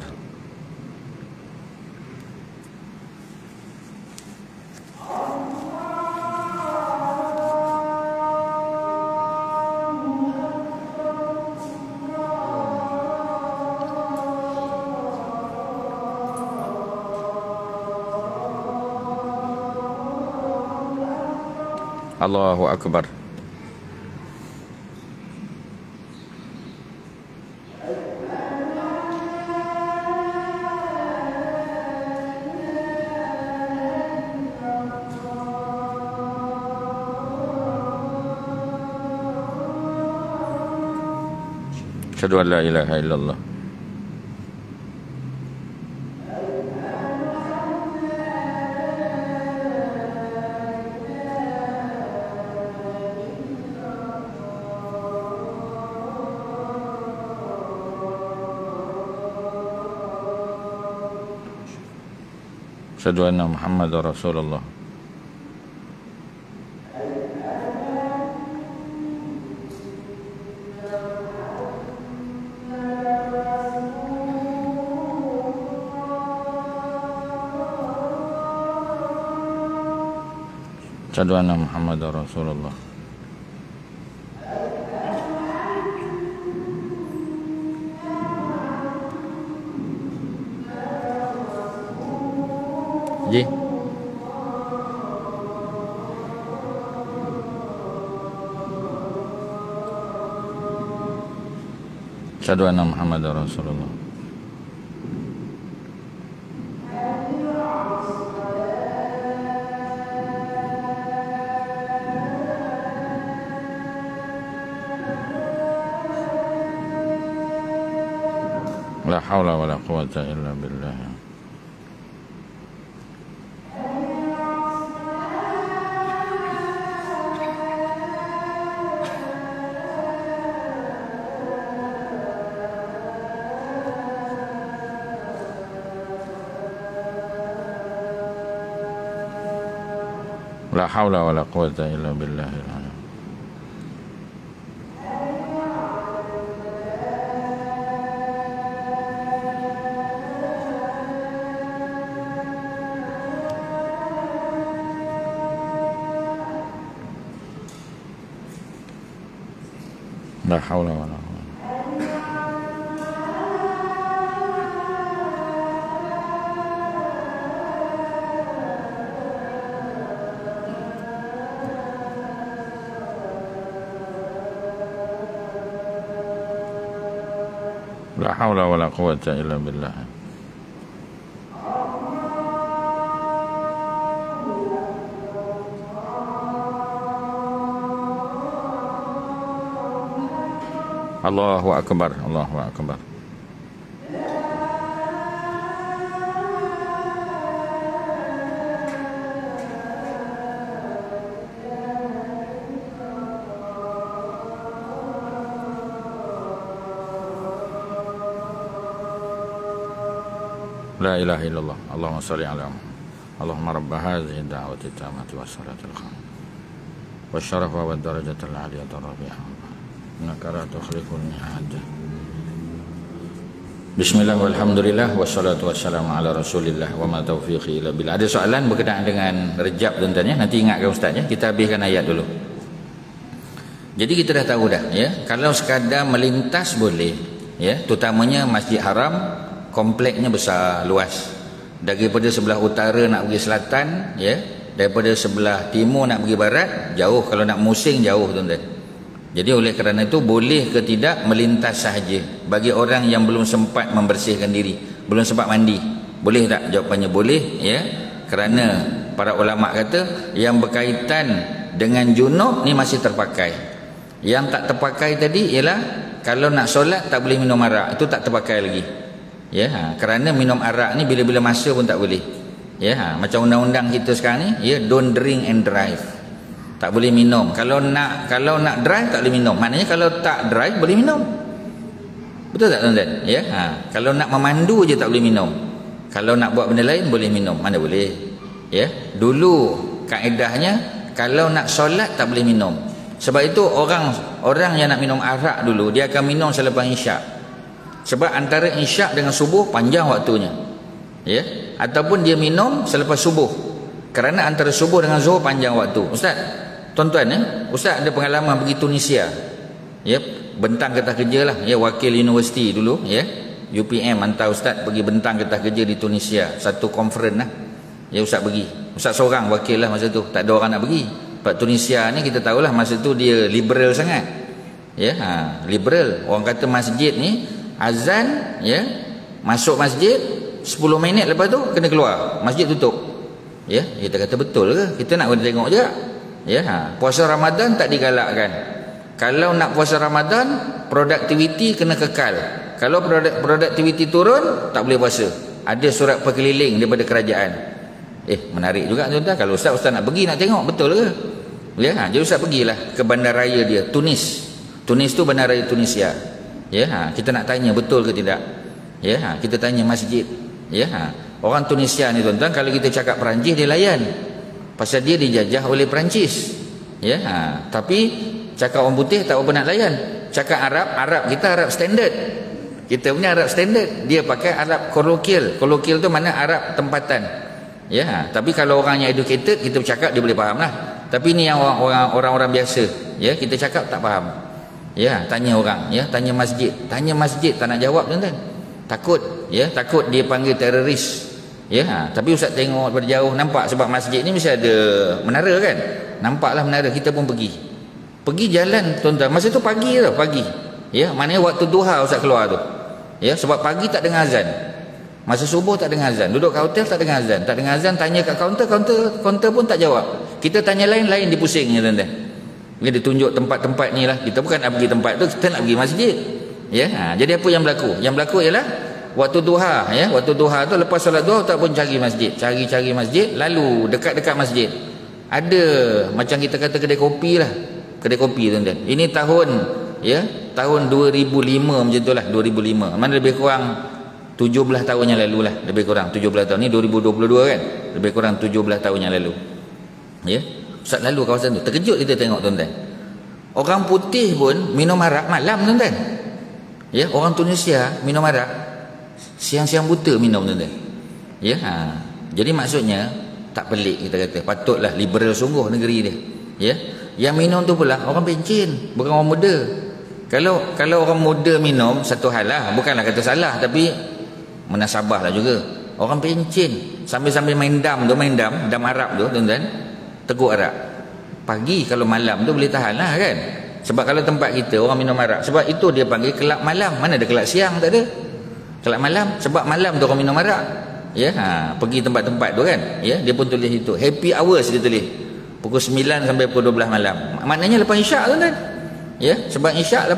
Allahu Akbar. Asyhadu an la ilaha illallah. Asyhadu anna Muhammadar Rasulullah. Asyhadu anna Muhammadar Rasulullah. Ji. Asyhadu anna Muhammadar Rasulullah. La haula wala quwata illa billah. La haula wala quwata illa billahil azim. La haula wala quwata. La haula wala quwata illa billah. Allahu akbar, Allahu akbar. La ilaha illallah. Allahumma salli ala Muhammad. Allahumma rabba hadhihi ad-da'wati at-tammati was-salati al-qamah wasyarafa wad-darajati al-'aliyati ar-rabi'ah. Innaka la tukhliqul mi'ad. Bismillah walhamdulillah wassalatu wassalamu ala Rasulillah wa ma taufiqi illa billah. Ada soalan berkenaan dengan Rejab tuan-tuan ya. Nanti ingatkan ustaz ya. Kita habiskan ayat dulu. Jadi kita dah tahu dah ya. Kalau sekadar melintas boleh ya, terutamanya Masjid Haram kompleknya besar, luas. Daripada sebelah utara nak pergi selatan ya, daripada sebelah timur nak pergi barat jauh, kalau nak musing jauh tuan-tuan. Jadi oleh kerana itu boleh ke tidak melintas sahaja bagi orang yang belum sempat membersihkan diri, belum sempat mandi. Boleh tak? Jawapannya boleh ya. Kerana para ulama kata yang berkaitan dengan junub ni masih terpakai. Yang tak terpakai tadi ialah kalau nak solat tak boleh minum arak, itu tak terpakai lagi. Ya, kerana minum arak ni bila-bila masa pun tak boleh. Ya, macam undang-undang kita sekarang ni, ya, don't drink and drive. Tak boleh minum. Kalau nak drive tak boleh minum. Maknanya kalau tak drive boleh minum. Betul tak tuan-tuan? Ya, kalau nak memandu je tak boleh minum. Kalau nak buat benda lain boleh minum. Mana boleh? Ya, dulu kaedahnya kalau nak solat tak boleh minum. Sebab itu orang yang nak minum arak dulu dia akan minum selepas isyak. Sebab antara isyak dengan subuh panjang waktunya. Ya, ataupun dia minum selepas subuh. Kerana antara subuh dengan zuhur panjang waktu. Ustaz, tuan-tuan ya, ustaz ada pengalaman pergi Tunisia. Ya, bentang ketah kerja lah. Ya, wakil universiti dulu ya. UPM hantar ustaz pergi bentang ketah kerja di Tunisia, satu conference lah. Ya, ustaz pergi. Ustaz seorang wakil lah masa tu, tak ada orang nak pergi. Sebab Tunisia ni kita tahulah masa tu dia liberal sangat. Ya, liberal. Orang kata masjid ni azan ya, masuk masjid 10 minit lepas tu kena keluar, masjid tutup. Ya, kita kata betul ke? Kita nak tengok juga. Ya, puasa Ramadan tak digalakkan. Kalau nak puasa Ramadan, produktiviti kena kekal. Kalau produktiviti turun, tak boleh puasa. Ada surat perkeliling daripada kerajaan. Menarik juga tuan-tuan. Kalau ustaz nak pergi nak tengok betul ke? Ya, jadi ustaz pergilah ke bandaraya dia, Tunis. Tunis tu bandaraya Tunisia. Ya, kita nak tanya betul ke tidak. Ya, kita tanya masjid. Ya, orang Tunisia ni tuan-tuan, kalau kita cakap Perancis dia layan. Pasal dia dijajah oleh Perancis. Ya, tapi cakap orang putih tak apa nak layan. Cakap Arab kita Arab standard. Kita punya Arab standard, dia pakai Arab kolokil. Kolokil tu mana Arab tempatan. Ya, tapi kalau orang yang educated kita bercakap dia boleh faham lah. Tapi ni yang orang-orang biasa, ya, kita cakap tak faham. Ya, tanya orang, ya, tanya masjid tak nak jawab tuan-tuan. Takut, ya, takut dia panggil teroris. Ya, tapi ustaz tengok daripada jauh nampak, sebab masjid ni mesti ada menara kan. Nampaklah menara, kita pun pergi jalan tuan-tuan. Masa tu pagi tau, pagi. Ya, maknanya waktu duha ustaz keluar tu. Ya, sebab pagi tak dengar azan. Masa subuh tak dengar azan. Duduk kat hotel tak dengar azan. Tak dengar azan, tanya kat kaunter pun tak jawab. Kita tanya lain dipusingnya tuan-tuan. Dia ditunjuk tempat-tempat ni lah. Kita bukan nak pergi tempat tu, kita nak pergi masjid. Ya, jadi apa yang berlaku? Yang berlaku ialah waktu duha, ya, waktu duha tu lepas solat duha tak pun cari masjid, cari masjid, lalu dekat-dekat masjid ada macam kita kata kedai kopi lah, kedai kopi tuan-tuan. Ini tahun, ya, tahun 2005 macam tu lah, 2005, mana lebih kurang 17 tahun yang lalu lah, lebih kurang 17 tahun. Ni 2022 kan, lebih kurang 17 tahun yang lalu, ya. Ustaz lalu kawasan tu, terkejut kita tengok tuan-tuan, orang putih pun minum arak malam tuan-tuan, ya. Orang Tunisia minum arak siang-siang buta minum tuan-tuan, ya. Jadi maksudnya tak pelik kita kata, patutlah liberal sungguh negeri dia, ya. Yang minum tu pula orang pencin, bukan orang muda. Kalau orang muda minum satu hal lah, bukanlah kata salah, tapi menasabah lah juga. Orang pencin sambil-sambil main dam Arab tu tuan-tuan, teguk arak pagi, kalau malam tu boleh tahan lah kan. Sebab kalau tempat kita orang minum arak, sebab itu dia panggil kelab malam. Mana ada kelab siang, tak ada. Kelab malam, sebab malam tu orang minum arak, ya. Pergi tempat-tempat tu kan, ya, dia pun tulis itu happy hours, dia tulis pukul 9 sampai pukul 12 malam. Maknanya lepas isyak tuan-tuan, ya. Sebab isyak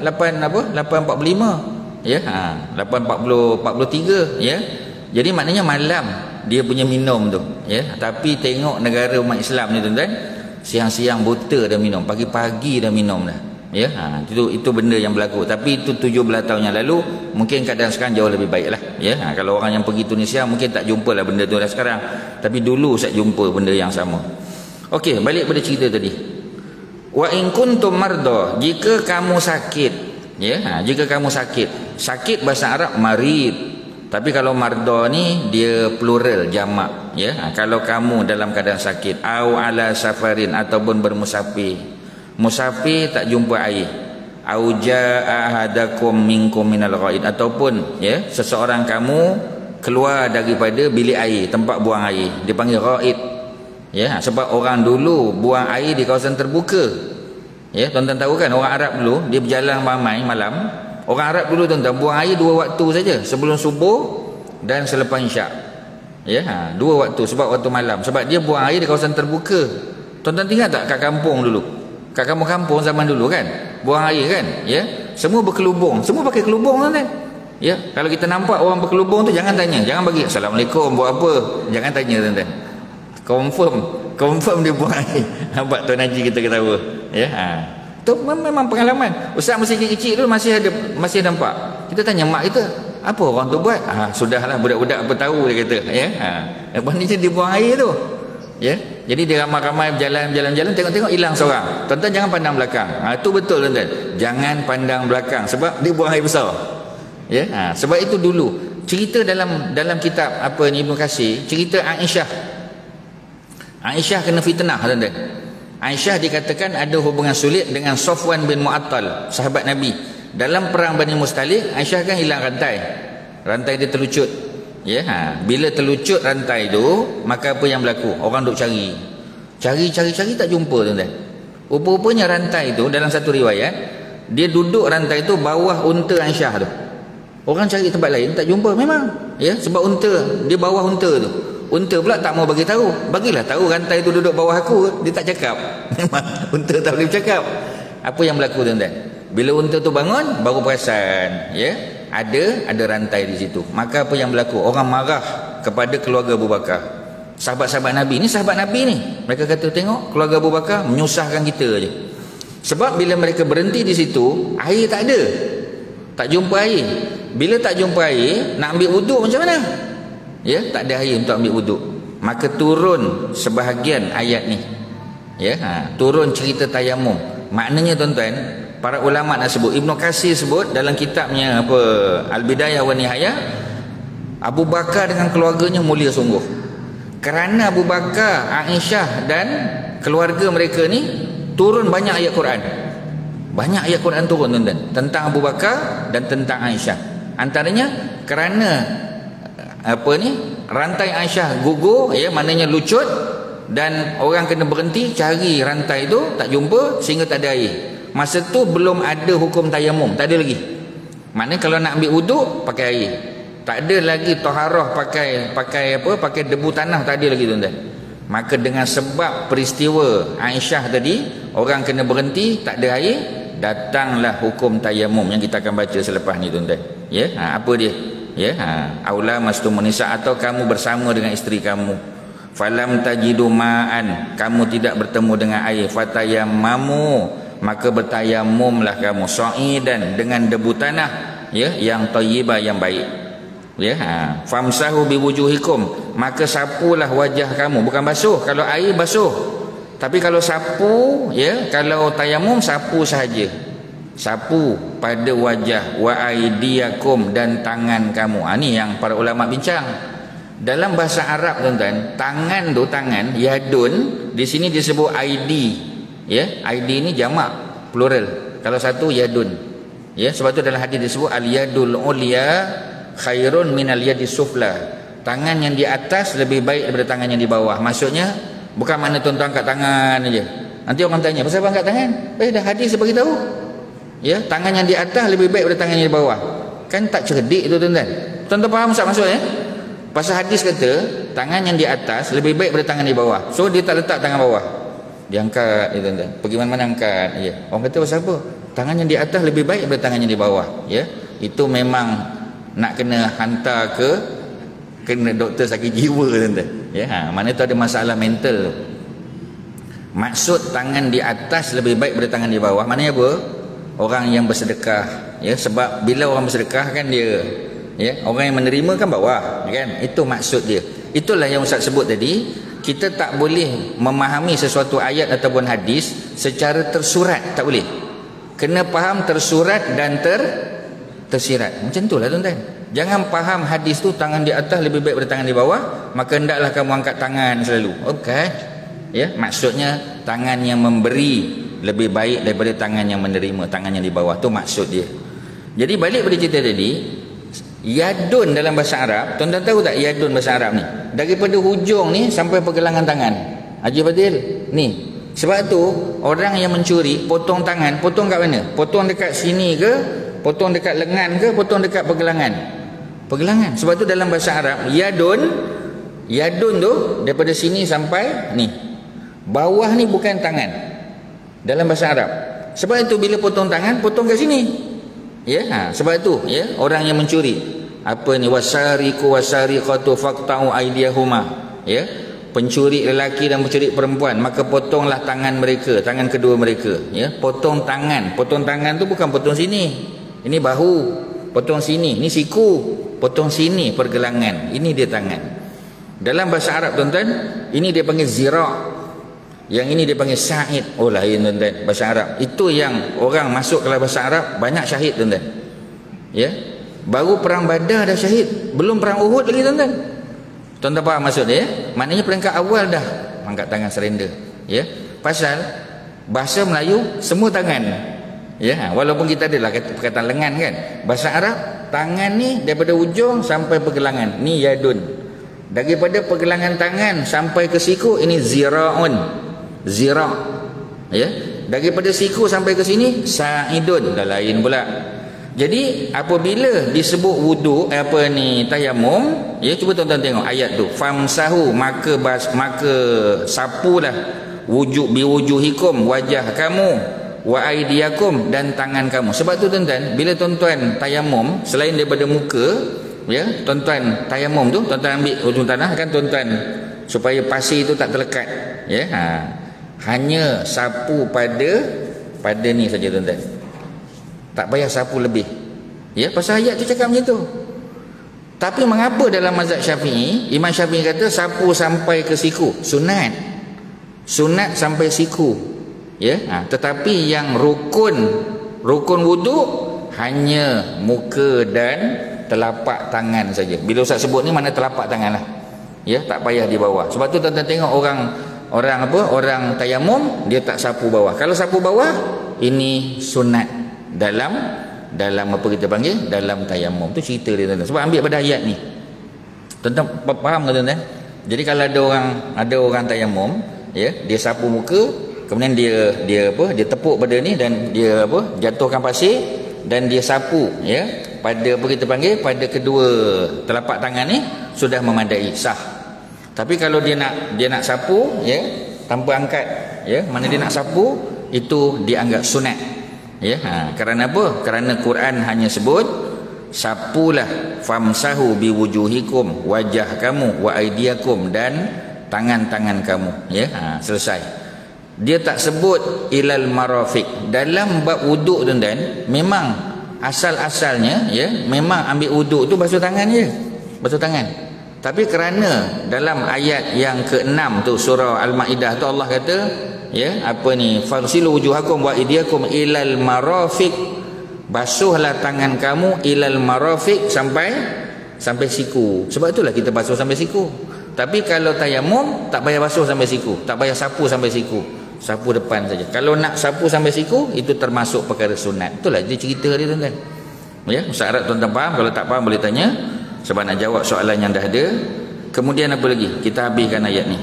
8.45, ya. 8.43, ya. Jadi maknanya malam dia punya minum tu, ya. Tapi tengok negara umat Islam ni tuan-tuan, siang-siang buta dah minum, pagi-pagi dah minum dah, ya. Itu benda yang berlaku. Tapi itu 17 tahun yang lalu. Mungkin keadaan sekarang jauh lebih baik lah, ya. Kalau orang yang pergi Tunisia mungkin tak jumpa lah benda tu dah sekarang, tapi dulu saya jumpa benda yang sama. Okey, balik pada cerita tadi. Wa in kuntum marda, jika kamu sakit, ya. Jika kamu sakit bahasa Arab marid, tapi kalau marda ni dia plural, jamak, ya. Kalau kamu dalam keadaan sakit, au ala safarin, ataupun bermusafir. Musafir tak jumpa air, au jaa ahadakum minkum minal ghaid, ataupun, ya, seseorang kamu keluar daripada bilik air, tempat buang air, dipanggil ghaid, ya. Sebab orang dulu buang air di kawasan terbuka, ya. Tuan-tuan tahu kan, orang Arab dulu dia berjalan ramai malam. Orang Arab dulu tuan-tuan buang air 2 waktu saja, sebelum subuh dan selepas isyak, ya. 2 waktu, sebab waktu malam, sebab dia buang air di kawasan terbuka. Tuan-tuan ingat tak kat kampung dulu, kat kampung-kampung zaman dulu kan, buang air kan, ya, semua berkelubung, semua pakai kelubung tuan-tuan, ya. Kalau kita nampak orang berkelubung tu jangan tanya, jangan bagi assalamualaikum buat apa, jangan tanya tuan-tuan, confirm dia buang air. Nampak Tuan Haji kita ketawa, ya. Tu memang pengalaman. Ustaz masih kecil dulu masih nampak. Kita tanya mak kita, apa orang tu buat? Sudahlah, budak-budak apa tahu, dia kata, ya. Lepas ni dia buang air tu, ya. Jadi dia ramai-ramai berjalan, tengok-tengok hilang seorang. Tuan-tuan jangan pandang belakang. Itu betul tuan-tuan. Jangan pandang belakang sebab dia buang air besar, ya. Sebab itu dulu cerita dalam kitab apa ni Ibnu Katsir, cerita Aisyah kena fitnah tuan-tuan. Aisyah dikatakan ada hubungan sulit dengan Safwan bin Mu'attal, sahabat Nabi. Dalam perang Bani Mustalik, Aisyah kan hilang rantai dia terlucut, ya. Bila terlucut rantai tu, maka apa yang berlaku? Orang duk cari tak jumpa tuan-tuan. Rupa-rupanya rantai tu dalam satu riwayat, dia duduk rantai tu bawah unta Aisyah tu. Orang cari tempat lain tak jumpa memang, ya, sebab unta dia bawah unta tu. Unta pula tak mau bagi tahu. Bagilah tahu rantai tu duduk bawah aku. Dia tak cakap. Memang unta tak boleh bercakap. Apa yang berlaku tuan-tuan? Bila unta tu bangun, baru perasan, ya, ada rantai di situ. Maka apa yang berlaku? Orang marah kepada keluarga Abu Bakar. Sahabat-sahabat Nabi ni, sahabat Nabi ni, mereka kata, tengok keluarga Abu Bakar menyusahkan kita je. Sebab bila mereka berhenti di situ, air tak ada. Tak jumpa air. Bila tak jumpa air, nak ambil wuduk macam mana? Ya, tak ada air untuk ambil wuduk. Maka turun sebahagian ayat ni, ya. Turun cerita tayamum. Maknanya tuan-tuan, para ulama nak sebut, Ibnu Katsir sebut dalam kitabnya apa Al-Bidayah wa Nihayah, Abu Bakar dengan keluarganya mulia sungguh. Kerana Abu Bakar, Aisyah dan keluarga mereka ni turun banyak ayat Quran. Banyak ayat Quran turun tuan-tuan tentang Abu Bakar dan tentang Aisyah. Antaranya kerana apa ni, rantai Aisyah gugur, ya, maknanya lucut, dan orang kena berhenti cari rantai tu, tak jumpa sehingga tak ada air. Masa tu belum ada hukum tayamum, tak ada lagi. Maknanya kalau nak ambil wuduk pakai air. Tak ada lagi taharah pakai debu tanah, tak ada lagi tuan-tuan. Maka dengan sebab peristiwa Aisyah tadi, orang kena berhenti, tak ada air, datanglah hukum tayamum yang kita akan baca selepas ni tuan-tuan, ya. Apa dia? ya, aula mastumun nisa, atau kamu bersama dengan isteri kamu. Falam tajidu ma'an, kamu tidak bertemu dengan air, fatayammamu, maka bertayamumlah kamu, sa'idan, dengan debu tanah, ya, yang thayyibah, yang baik, ya. Famsahu biwujuhikum, maka sapulah wajah kamu, bukan basuh. Kalau air basuh, tapi kalau sapu, ya, kalau tayamum sapu sahaja, sapu pada wajah, wa aidiyakum, dan tangan kamu. Ini yang para ulama bincang. Dalam bahasa Arab tuan-tuan, tangan tu, tangan, yadun, di sini disebut aidi, ya. Aidi ni jamak, plural. Kalau satu yadun, ya. Sebab tu dalam hadis disebut al yadul ulya khairun minal yadis sufla. Tangan yang di atas lebih baik daripada tangan yang di bawah. Maksudnya bukan makna tuan-tuan angkat tangan aja. Nanti orang tanya, pasal apa angkat tangan? Dah hadis bagi tahu. Ya, tangan yang di atas lebih baik daripada tangan yang di bawah. Kan tak cerdik tu tuan-tuan. Tuan-tuan faham tak maksudnya? Pasal hadis kata tangan yang di atas lebih baik daripada tangan di bawah. So dia tak letak tangan bawah, dia angkat, ya tuan-tuan. Pergi mana-mana angkat, ya. Orang kata pasal apa? Tangan yang di atas lebih baik daripada tangan yang di bawah, ya. Itu memang nak kena hantar kena doktor sakit jiwa, tuan-tuan, ya. Mana tu ada masalah mental tu. Maksud tangan di atas lebih baik daripada tangan di bawah, maknanya apa? Orang yang bersedekah, ya. Sebab bila orang bersedekah kan dia, ya, orang yang menerima kan bawah, kan? Itu maksud dia. Itulah yang Ustaz sebut tadi. Kita tak boleh memahami sesuatu ayat ataupun hadis secara tersurat, tak boleh. Kena faham tersurat dan tersirat. Macam itulah tuan-tuan. Jangan faham hadis tu tangan di atas lebih baik daripada tangan di bawah, maka hendaklah kamu angkat tangan selalu. Okey. Ya, maksudnya tangan yang memberi lebih baik daripada tangan yang menerima, tangan yang di bawah. Tu maksud dia. Jadi balik pada cerita tadi, yadun dalam bahasa Arab, tuan-tuan tahu tak yadun bahasa Arab ni? Daripada hujung ni sampai pergelangan tangan. Haji Fadil, ni. Sebab tu orang yang mencuri potong tangan, potong kat mana? Potong dekat sini ke? Potong dekat lengan ke? Potong dekat pergelangan? Pergelangan. Sebab tu dalam bahasa Arab yadun tu daripada sini sampai ni. Bawah ni bukan tangan dalam bahasa Arab. Sebab itu bila potong tangan, potong kat sini. Ya, sebab itu, ya, orang yang mencuri, apa ni, wasariqu wasariqatu faqta'u aydiyahuma, ya, pencuri lelaki dan pencuri perempuan, maka potonglah tangan mereka, tangan kedua mereka, ya. Potong tangan tu bukan potong sini, ini bahu, potong sini, ini siku, potong sini pergelangan, ini dia tangan. Dalam bahasa Arab tuan-tuan, ini dia panggil zira', yang ini dia panggil syahid. Oh lain tuan-tuan, bahasa Arab. Itu yang orang masuk ke bahasa Arab banyak syahid tuan-tuan. Ya. Baru perang Badar dah syahid, belum perang Uhud lagi tuan-tuan. Tuan-tuan faham maksud dia, ya? Maknanya peringkat awal dah angkat tangan surrender, ya. Pasal bahasa Melayu semua tangan. Ya, walaupun kita adalah perkataan lengan kan. Bahasa Arab tangan ni daripada ujung sampai pergelangan, ni yadun. Daripada pergelangan tangan sampai ke siku, ini zira'un. Zira', ya. Daripada siku sampai ke sini sa'idun, dah lain pula. Jadi apabila disebut wudu, tayamum, ya, cuba tuan-tuan tengok ayat tu, famsahu, maka sapulah biwujuhikum, wajah kamu, wa aidiyakum, dan tangan kamu. Sebab tu tuan-tuan, bila tuan-tuan tayamum, selain daripada muka, ya, tuan-tuan tayamum tu, tuan-tuan ambil ujung tanah kan tuan-tuan, supaya pasir tu tak terlekat, ya. Hanya sapu pada ni saja tuan-tuan. Tak payah sapu lebih. Ya, pasal ayat tu cakap macam tu. Tapi mengapa dalam mazhab Syafi'i, Imam Syafi'i kata sapu sampai ke siku, sunat. Sunat sampai siku. Ya, tetapi yang rukun wudu hanya muka dan telapak tangan saja. Bila Ustaz sebut ni mana telapak tangan lah. Ya, tak payah di bawah. Sebab tu tuan-tuan tengok orang tayamum, dia tak sapu bawah. Kalau sapu bawah, ini sunat dalam apa kita panggil, dalam tayamum. Tu cerita dia tuan-tuan. Sebab ambil pada ayat ni. Tuan-tuan faham ke tuan-tuan? Jadi kalau ada orang tayamum, ya, dia sapu muka, kemudian dia tepuk pada ni dan dia jatuhkan pasir dan dia sapu, ya, pada apa kita panggil, pada kedua telapak tangan ni, sudah memadai, sah. Tapi kalau dia nak sapu, ya, tanpa angkat, ya, mana dia nak sapu, itu dianggap sunat, ya. Kerana apa? Kerana Quran hanya sebut sapulah, famsahu biwujuhikum, wajah kamu, wa aidiakum, dan tangan-tangan kamu. Ya, selesai. Dia tak sebut ilal marafiq. Dalam bab wuduk tuan-tuan, memang asal-asalnya ya, memang ambil wuduk tu basuh tangan je. Basuh tangan. Tapi kerana dalam ayat yang ke-6 tu surah Al-Maidah tu Allah kata ya, apa ni, farsilu wujuhakum wa idiakum ilal marafiq, basuhlah tangan kamu ilal marafiq, sampai siku. Sebab itulah kita basuh sampai siku. Tapi kalau tayamum tak payah basuh sampai siku, tak payah sapu sampai siku, sapu depan saja. Kalau nak sapu sampai siku, itu termasuk perkara sunat. Itulah dia cerita dia tuan-tuan. Ya, Ustaz harap tuan-tuan faham. Kalau tak faham boleh tanya, sebab nak jawab soalan yang dah ada. Kemudian apa lagi? Kita habiskan ayat ni.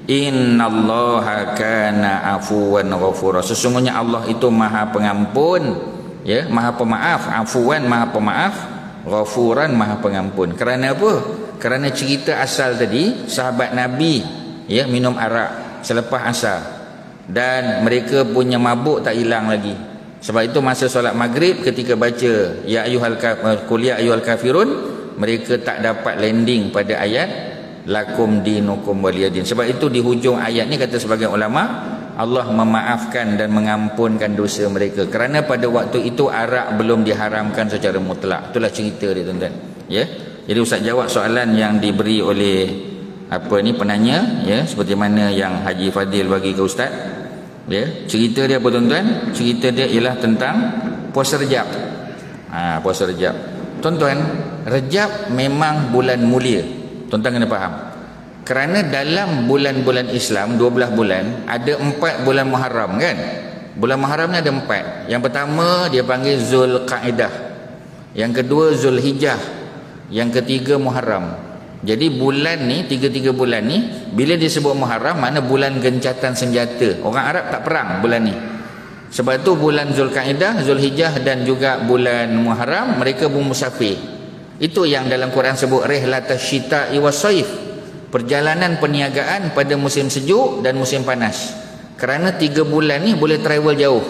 Innallaha kana afuwan ghafura. Sesungguhnya Allah itu Maha Pengampun, ya, Maha Pemaaf. Afuwan Maha Pemaaf, ghafuran Maha Pengampun. Kerana apa? Kerana cerita asal tadi, sahabat Nabi ya minum arak selepas asar, dan mereka punya mabuk tak hilang lagi. Sebab itu masa solat maghrib ketika baca ya ayyuhal qul ya ayyuhal kafirun, mereka tak dapat landing pada ayat lakum dinukum waliyadin. Sebab itu di hujung ayat ni kata sebagian ulama, Allah memaafkan dan mengampunkan dosa mereka kerana pada waktu itu arak belum diharamkan secara mutlak. Itulah cerita dia tuan-tuan. Ya. Jadi Ustaz jawab soalan yang diberi oleh apa ni penanya, ya, seperti mana yang Haji Fadil bagi ke Ustaz. Ya, cerita dia apa tuan-tuan? Cerita dia ialah tentang puasa Rejab. Puasa Rejab. Tuan-tuan, Rejab memang bulan mulia. Tuan-tuan kena faham. Kerana dalam bulan-bulan Islam 12 bulan, ada 4 bulan Muharram kan? Bulan Muharram ni ada 4. Yang pertama dia panggil Zulqaidah. Yang kedua Zulhijjah. Yang ketiga Muharram. Jadi bulan ni, tiga bulan ni, bila disebut Muharram, mana bulan gencatan senjata. Orang Arab tak perang bulan ni. Sebab tu bulan Zulqaidah, Zulhijjah dan juga bulan Muharram mereka bermusafir. Itu yang dalam Quran sebut rihlatash syita'i was-saif, perjalanan perniagaan pada musim sejuk dan musim panas. Kerana 3 bulan ni boleh travel jauh.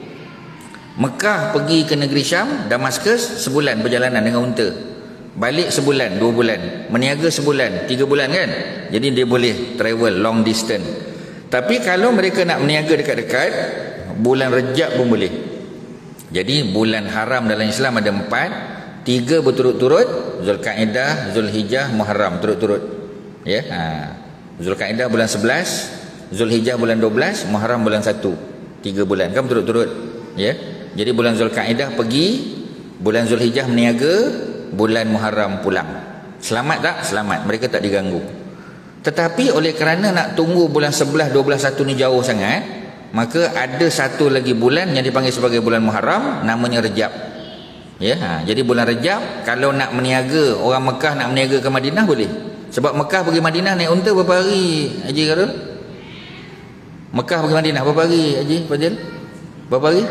Mekah pergi ke negeri Syam, Damaskus sebulan perjalanan dengan unta. Balik sebulan, 2 bulan. Meniaga sebulan, 3 bulan kan. Jadi dia boleh travel long distance. Tapi kalau mereka nak meniaga dekat-dekat, bulan Rejab pun boleh. Jadi bulan haram dalam Islam ada 4, 3 berturut-turut, Zulqaidah, Zulhijjah, Muharram turut-turut. Ya. Zulqaidah bulan 11, Zulhijjah bulan 12, Muharram bulan 1. 3 bulan kan berturut-turut. Ya. Jadi bulan Zulqaidah pergi, bulan Zulhijjah meniaga, bulan Muharram pulang. Selamat tak? Selamat. Mereka tak diganggu. Tetapi oleh kerana nak tunggu bulan 11, 12, 1 ni jauh sangat, maka ada satu lagi bulan yang dipanggil sebagai bulan Muharram, namanya Rejab. Ya, jadi bulan Rejab kalau nak meniaga, orang Mekah nak meniaga ke Madinah boleh. Sebab Mekah pergi Madinah naik unta berapa hari Haji Karul? Mekah pergi Madinah berapa hari Haji Fadil? Berapa hari?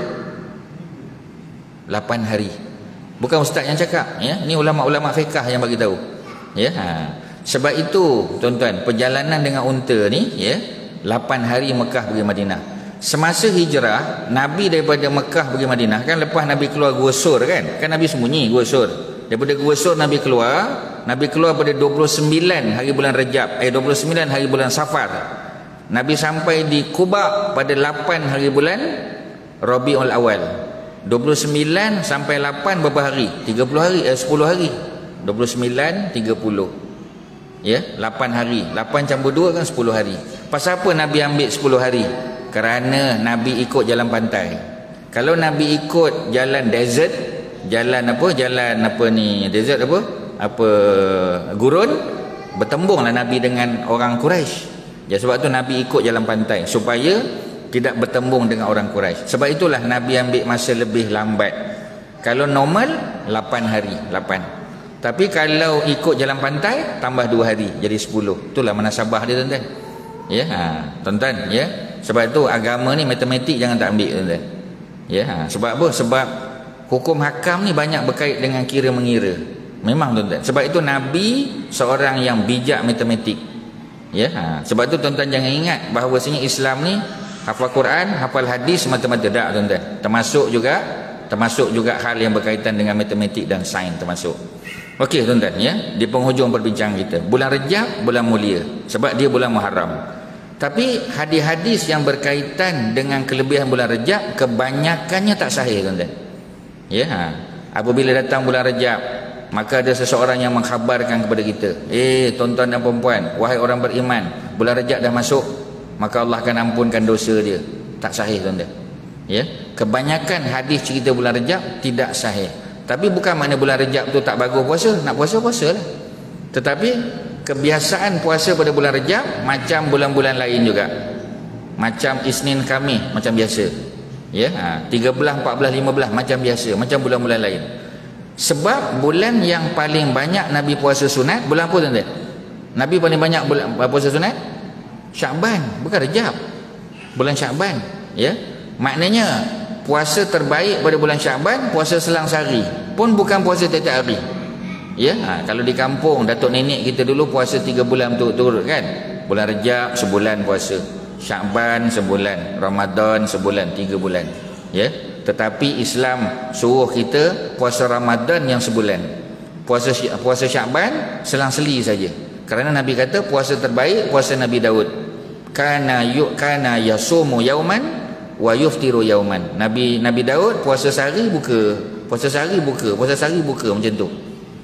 8 hari. Bukan ustaz yang cakap, ya. Ini ulama-ulama fiqh yang bagi tahu. Ya. Sebab itu, tuan-tuan, perjalanan dengan unta ni, ya, 8 hari Mekah pergi Madinah. Semasa hijrah, Nabi daripada Mekah pergi Madinah, kan lepas Nabi keluar Gua Sur kan? Kan Nabi sembunyi Gua Sur. Daripada Gua Sur Nabi keluar pada 29 hari bulan Rejab, 29 hari bulan Safar. Nabi sampai di Quba pada 8 hari bulan Rabiul Awal. 29 sampai 8 berapa hari? 30 hari, 10 hari. 29, 30. Ya, 8 hari. 8 campur 2 kan 10 hari. Pasal apa Nabi ambil 10 hari? Kerana Nabi ikut jalan pantai. Kalau Nabi ikut jalan desert, jalan apa ni, desert apa gurun, bertembunglah Nabi dengan orang Quraisy. Ya, sebab tu Nabi ikut jalan pantai supaya tidak bertembung dengan orang Quraisy. Sebab itulah Nabi ambil masa lebih lambat. Kalau normal 8 hari, 8. Tapi kalau ikut jalan pantai tambah 2 hari jadi 10. Itulah munasabah dia tuan-tuan. Ya, tuan-tuan, ya. Sebab itu agama ni matematik jangan tak ambil tuan-tuan. Ya, sebab apa? Sebab hukum hakam ni banyak berkait dengan kira mengira. Memang tuan-tuan. Sebab itu Nabi seorang yang bijak matematik. Ya, sebab itu tuan-tuan jangan ingat bahawasanya Islam ni hafal Quran, hafal hadis semata-mata tak tuan-tuan. Termasuk juga termasuk juga hal yang berkaitan dengan matematik dan sains termasuk. Okey tuan-tuan ya, di penghujung perbincangan kita, bulan Rejab bulan mulia sebab dia bulan Muharram. Tapi hadis-hadis yang berkaitan dengan kelebihan bulan Rejab kebanyakannya tak sahih tuan-tuan. Ya, apabila datang bulan Rejab, maka ada seseorang yang mengkhabarkan kepada kita, tuan-tuan dan puan-puan, wahai orang beriman, bulan Rejab dah masuk, maka Allah akan ampunkan dosa dia. Tak sahih tuan-tuan. Ya, kebanyakan hadis cerita bulan Rejab tidak sahih. Tapi bukan makna bulan Rejab tu tak bagus puasa, nak puasa puasalah. Tetapi kebiasaan puasa pada bulan Rejab macam bulan-bulan lain juga. Macam Isnin Khamis macam biasa. Ya, 13, 14, 15 macam biasa, macam bulan-bulan lain. Sebab bulan yang paling banyak Nabi puasa sunat bulan apa tuan-tuan? Nabi paling banyak puasa sunat Syakban, bukan Rejab. Bulan Syakban, ya. Maknanya puasa terbaik pada bulan Syakban puasa selang sehari, pun bukan puasa tiap-tiap hari. Ya, kalau di kampung datuk nenek kita dulu puasa 3 bulan turut-turut kan. Bulan Rejab sebulan puasa, Syakban sebulan, Ramadan sebulan, 3 bulan. Ya, tetapi Islam suruh kita puasa Ramadan yang sebulan. Puasa Syakban selang-seli saja. Kerana Nabi kata puasa terbaik puasa Nabi Daud. Kana yasumu yauman wa yuftiru yauman. Nabi Daud puasa sehari buka, puasa sehari buka, puasa sehari buka, macam tu.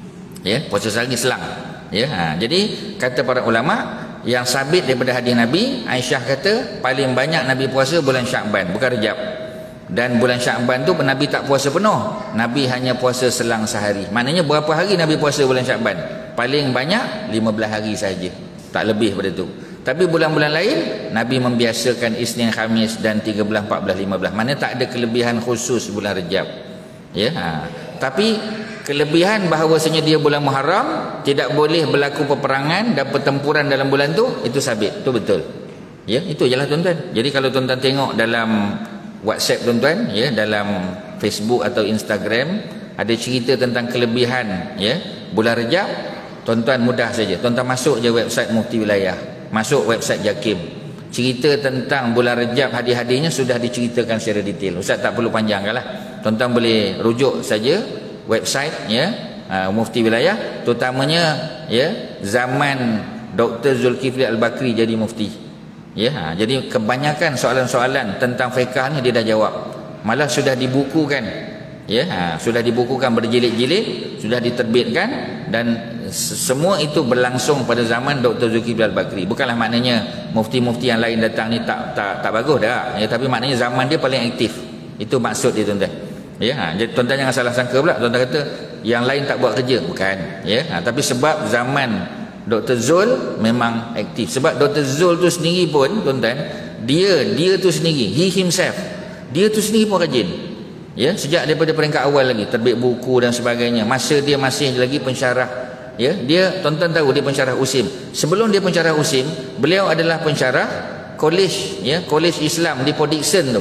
Ya, puasa sehari selang. Ya, jadi kata para ulama yang sabit daripada hadis Nabi, Aisyah kata paling banyak Nabi puasa bulan Syakban, bukan Rejab. Dan bulan Syakban tu Nabi tak puasa penuh, Nabi hanya puasa selang sehari. Maknanya berapa hari Nabi puasa bulan Syakban? Paling banyak 15 hari saja, tak lebih pada tu. Tapi bulan-bulan lain Nabi membiasakan Isnin, Khamis dan 13, 14, 15. Mana tak ada kelebihan khusus bulan Rejab. Ya, tapi kelebihan bahawasanya dia bulan Muharram, tidak boleh berlaku peperangan dan pertempuran dalam bulan tu, itu sabit, itu betul. Ya, itu jelah tuan-tuan. Jadi kalau tuan-tuan tengok dalam WhatsApp tuan-tuan, ya, dalam Facebook atau Instagram ada cerita tentang kelebihan ya bulan Rejab, tuan-tuan mudah saja. Tuan-tuan masuk je website Mufti Wilayah, masuk website JAKIM, cerita tentang bulan Rejab, hadis-hadisnya sudah diceritakan secara detail. Ustaz tak perlu panjangkan lah, tuan-tuan boleh rujuk saja website ya Mufti Wilayah, terutamanya ya zaman Dr. Zulkifli Al-Bakri jadi mufti. Ya, jadi kebanyakan soalan-soalan tentang fiqh ni dia dah jawab. Malah sudah dibukukan. Ya, sudah dibukukan berjilid-jilid, sudah diterbitkan, dan semua itu berlangsung pada zaman Dr. Zulkifli Al-Bakri. Bukanlah maknanya mufti-mufti yang lain datang ni tak bagus dah. Ya, tapi maknanya zaman dia paling aktif. Itu maksud dia tuan-tuan. Ya, jadi tuan-tuan jangan salah sangka pula, tuan-tuan kata yang lain tak buat kerja, bukan. Ya, tapi sebab zaman Dr. Zul memang aktif. Sebab Dr. Zul tu sendiri pun tuan-tuan, dia tu sendiri, he himself, dia tu sendiri pun rajin. Ya, sejak daripada peringkat awal lagi terbit buku dan sebagainya. Masa dia masih lagi pensyarah, ya, dia tuan-tuan tahu dia pensyarah USIM. Sebelum dia pensyarah USIM, beliau adalah pensyarah college, ya, college Islam di Port Dickson tu.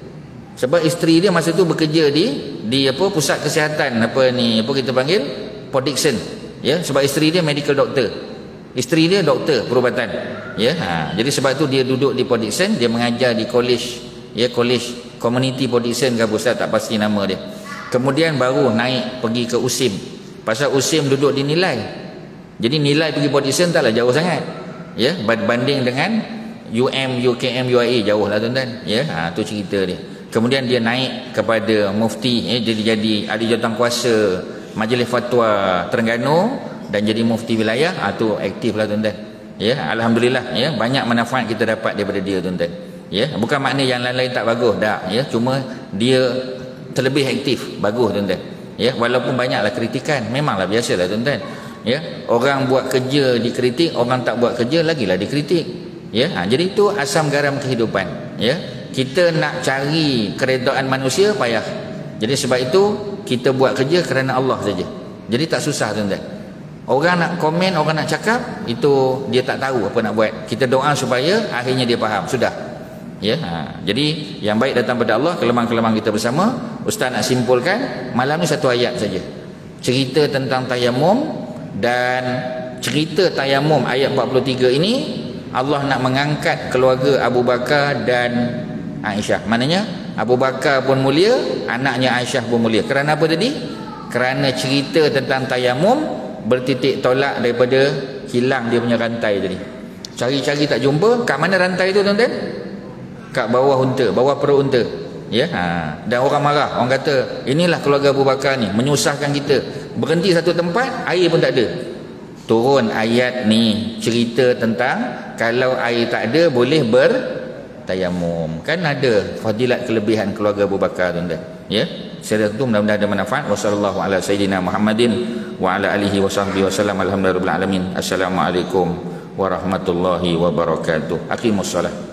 Sebab isteri dia masa tu bekerja di apa, pusat kesihatan apa kita panggil Port Dickson. Ya, sebab isteri dia medical doctor. Isteri dia doktor perubatan. Ya, jadi sebab tu dia duduk di Port Dickson, dia mengajar di college, ya, college community Port Dickson ke apa, tak pasti nama dia. Kemudian baru naik pergi ke USIM. Pasal USIM duduk di Nilai. Jadi Nilai pergi Port Dickson taklah jauh sangat. Ya, banding dengan UKM, UIA jauh lah tuan-tuan. Ya, tu cerita dia. Kemudian dia naik kepada mufti, ya, jadi ahli jawatankuasa Majlis Fatwa Terengganu dan jadi mufti wilayah. Tu aktif lah tuan-tuan. Ya, alhamdulillah, ya, banyak manfaat kita dapat daripada dia tuan-tuan. Ya, bukan makna yang lain-lain tak bagus, tak, ya, cuma dia terlebih aktif, bagus tuan-tuan. Ya, walaupun banyaklah kritikan, memanglah biasalah tuan-tuan. Ya, orang buat kerja dikritik, orang tak buat kerja lagilah dikritik. Ya, jadi itu asam garam kehidupan. Ya, kita nak cari keredaan manusia payah. Jadi sebab itu kita buat kerja kerana Allah saja. Jadi tak susah tuan-tuan. Orang nak komen, orang nak cakap, itu dia tak tahu apa nak buat. Kita doa supaya akhirnya dia faham. Sudah. Ya, jadi yang baik datang pada Allah, kelemahan-kelemahan kita bersama. Ustaz nak simpulkan malam ni satu ayat saja. Cerita tentang tayamum, dan cerita tayamum ayat 43 ini Allah nak mengangkat keluarga Abu Bakar dan Aisyah. Maknanya Abu Bakar pun mulia, anaknya Aisyah pun mulia. Kerana apa tadi? Kerana cerita tentang tayamum bertitik tolak daripada hilang dia punya rantai tadi. Cari-cari tak jumpa. Kat mana rantai tu tuan-tuan? Kat bawah unta, bawah perut unta. Ya, dan orang marah, orang kata inilah keluarga Abu Bakar ni, menyusahkan kita. Berhenti satu tempat, air pun tak ada. Turun ayat ni cerita tentang kalau air tak ada boleh bertayamum. Kan ada fadilat kelebihan keluarga Abu Bakar tuan-tuan. Ya, saya itu mudah-mudahan ada manfaat. Wassallallahu ala sayyidina Muhammadin wa ala alihi wasahbihi wasallam. Alhamdulillahirabbil alamin. Assalamualaikum warahmatullahi wabarakatuh. Aqimussalah.